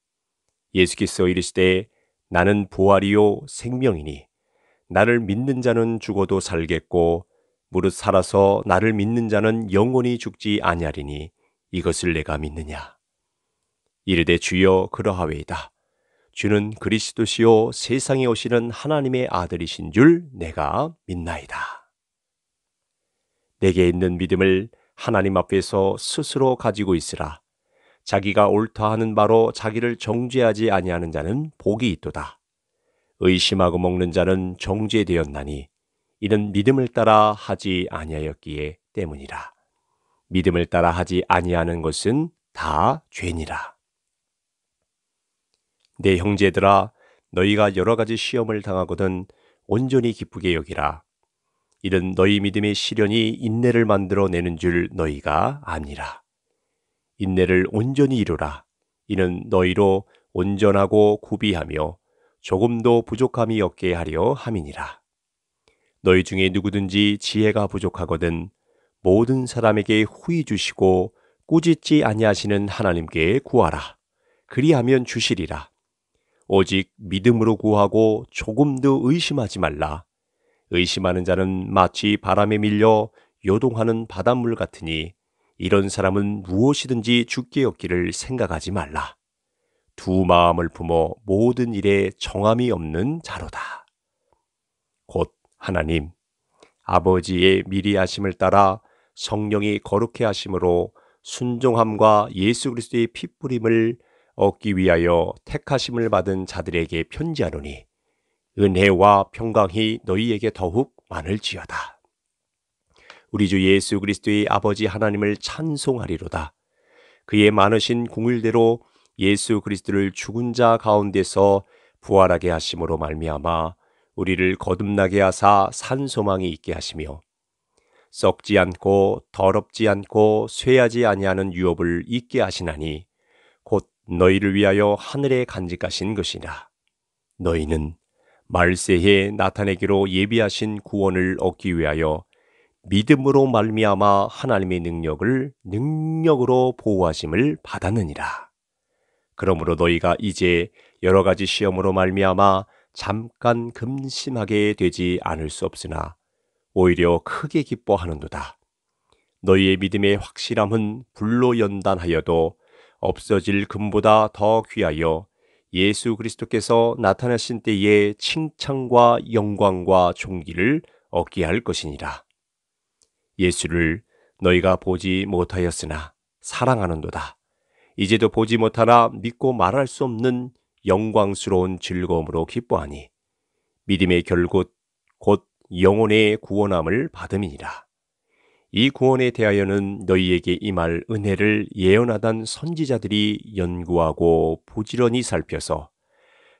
예수께서 이르시되 나는 부활이요 생명이니 나를 믿는 자는 죽어도 살겠고 무릇 살아서 나를 믿는 자는 영원히 죽지 아니하리니 이것을 내가 믿느냐. 이르되 주여 그러하외이다. 주는 그리스도시요 세상에 오시는 하나님의 아들이신 줄 내가 믿나이다. 내게 있는 믿음을 하나님 앞에서 스스로 가지고 있으라. 자기가 옳다 하는 바로 자기를 정죄하지 아니하는 자는 복이 있도다. 의심하고 먹는 자는 정죄되었나니 이는 믿음을 따라 하지 아니하였기에 때문이라. 믿음을 따라 하지 아니하는 것은 다 죄니라. 내 형제들아 너희가 여러 가지 시험을 당하거든 온전히 기쁘게 여기라. 이는 너희 믿음의 시련이 인내를 만들어내는 줄 너희가 아니라. 인내를 온전히 이루라. 이는 너희로 온전하고 구비하며 조금도 부족함이 없게 하려 함이니라. 너희 중에 누구든지 지혜가 부족하거든 모든 사람에게 후히 주시고 꾸짖지 아니하시는 하나님께 구하라. 그리하면 주시리라. 오직 믿음으로 구하고 조금도 의심하지 말라. 의심하는 자는 마치 바람에 밀려 요동하는 바닷물 같으니 이런 사람은 무엇이든지 죽게 얻기를 생각하지 말라. 두 마음을 품어 모든 일에 정함이 없는 자로다. 곧 하나님 아버지의 미리 하심을 따라 성령이 거룩해 하심으로 순종함과 예수 그리스도의 핏부림을 얻기 위하여 택하심을 받은 자들에게 편지하노니 은혜와 평강이 너희에게 더욱 많을지어다. 우리 주 예수 그리스도의 아버지 하나님을 찬송하리로다. 그의 많으신 궁율대로 예수 그리스도를 죽은 자 가운데서 부활하게 하심으로 말미암아 우리를 거듭나게 하사 산 소망이 있게 하시며 썩지 않고 더럽지 않고 쇠하지 아니하는 유업을 있게 하시나니 곧 너희를 위하여 하늘에 간직하신 것이라. 너희는 말세에 나타내기로 예비하신 구원을 얻기 위하여 믿음으로 말미암아 하나님의 능력으로 보호하심을 받았느니라. 그러므로 너희가 이제 여러 가지 시험으로 말미암아 잠깐 근심하게 되지 않을 수 없으나 오히려 크게 기뻐하는도다. 너희의 믿음의 확실함은 불로 연단하여도 없어질 금보다 더 귀하여 예수 그리스도께서 나타나신 때에 칭찬과 영광과 존귀를 얻게 할 것이니라. 예수를 너희가 보지 못하였으나 사랑하는도다. 이제도 보지 못하나 믿고 말할 수 없는 영광스러운 즐거움으로 기뻐하니 믿음의 결국 곧 영혼의 구원함을 받음이니라. 이 구원에 대하여는 너희에게 임할 은혜를 예언하던 선지자들이 연구하고 부지런히 살펴서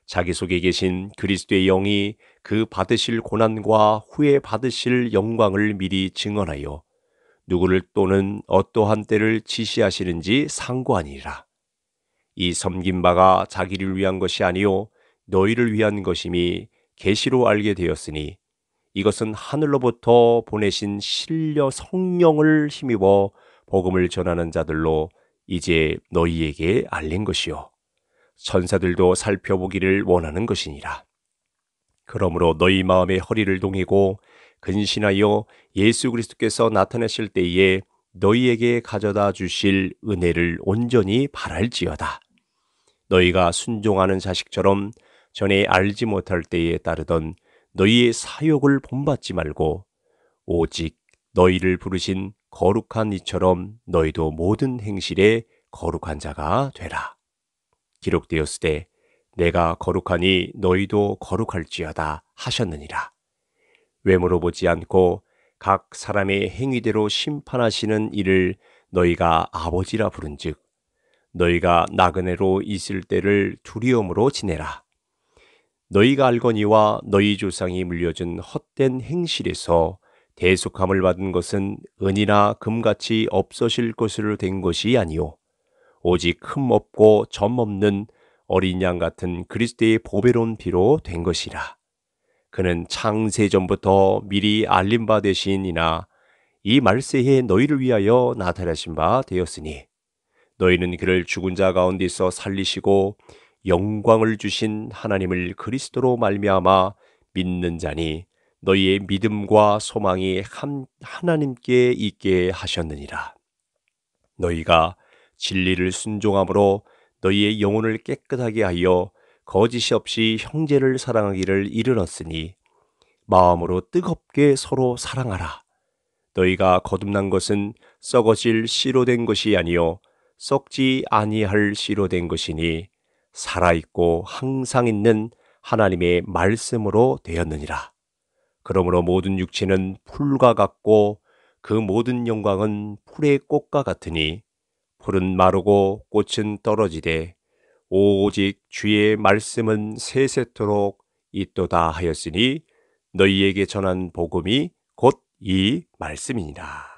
자기 속에 계신 그리스도의 영이 그 받으실 고난과 후에 받으실 영광을 미리 증언하여 누구를 또는 어떠한 때를 지시하시는지 상고하니라. 이 섬긴 바가 자기를 위한 것이 아니요 너희를 위한 것임이 계시로 알게 되었으니 이것은 하늘로부터 보내신 신령 성령을 힘입어 복음을 전하는 자들로 이제 너희에게 알린 것이요 천사들도 살펴보기를 원하는 것이니라. 그러므로 너희 마음의 허리를 동이고 근신하여 예수 그리스도께서 나타나실 때에 너희에게 가져다 주실 은혜를 온전히 바랄지어다. 너희가 순종하는 자식처럼 전에 알지 못할 때에 따르던 너희의 사욕을 본받지 말고 오직 너희를 부르신 거룩한 이처럼 너희도 모든 행실에 거룩한 자가 되라. 기록되었으되 내가 거룩하니 너희도 거룩할지어다 하셨느니라. 외모로 보지 않고 각 사람의 행위대로 심판하시는 이를 너희가 아버지라 부른즉 너희가 나그네로 있을 때를 두려움으로 지내라. 너희가 알거니와 너희 조상이 물려준 헛된 행실에서 대속함을 받은 것은 은이나 금같이 없어질 것으로 된 것이 아니요 오직 흠 없고 점 없는 어린 양 같은 그리스도의 보배로운 피로 된 것이라. 그는 창세 전부터 미리 알린 바 되시니나 이 말세에 너희를 위하여 나타나신 바 되었으니 너희는 그를 죽은 자 가운데서 살리시고 영광을 주신 하나님을 그리스도로 말미암아 믿는 자니 너희의 믿음과 소망이 하나님께 있게 하셨느니라. 너희가 진리를 순종함으로 너희의 영혼을 깨끗하게 하여 거짓이 없이 형제를 사랑하기를 이르렀으니 마음으로 뜨겁게 서로 사랑하라. 너희가 거듭난 것은 썩어질 씨로 된 것이 아니요 썩지 아니할 씨로 된 것이니 살아있고 항상 있는 하나님의 말씀으로 되었느니라. 그러므로 모든 육체는 풀과 같고 그 모든 영광은 풀의 꽃과 같으니 풀은 마르고 꽃은 떨어지되 오직 주의 말씀은 세세토록 있도다 하였으니 너희에게 전한 복음이 곧 이 말씀이니라.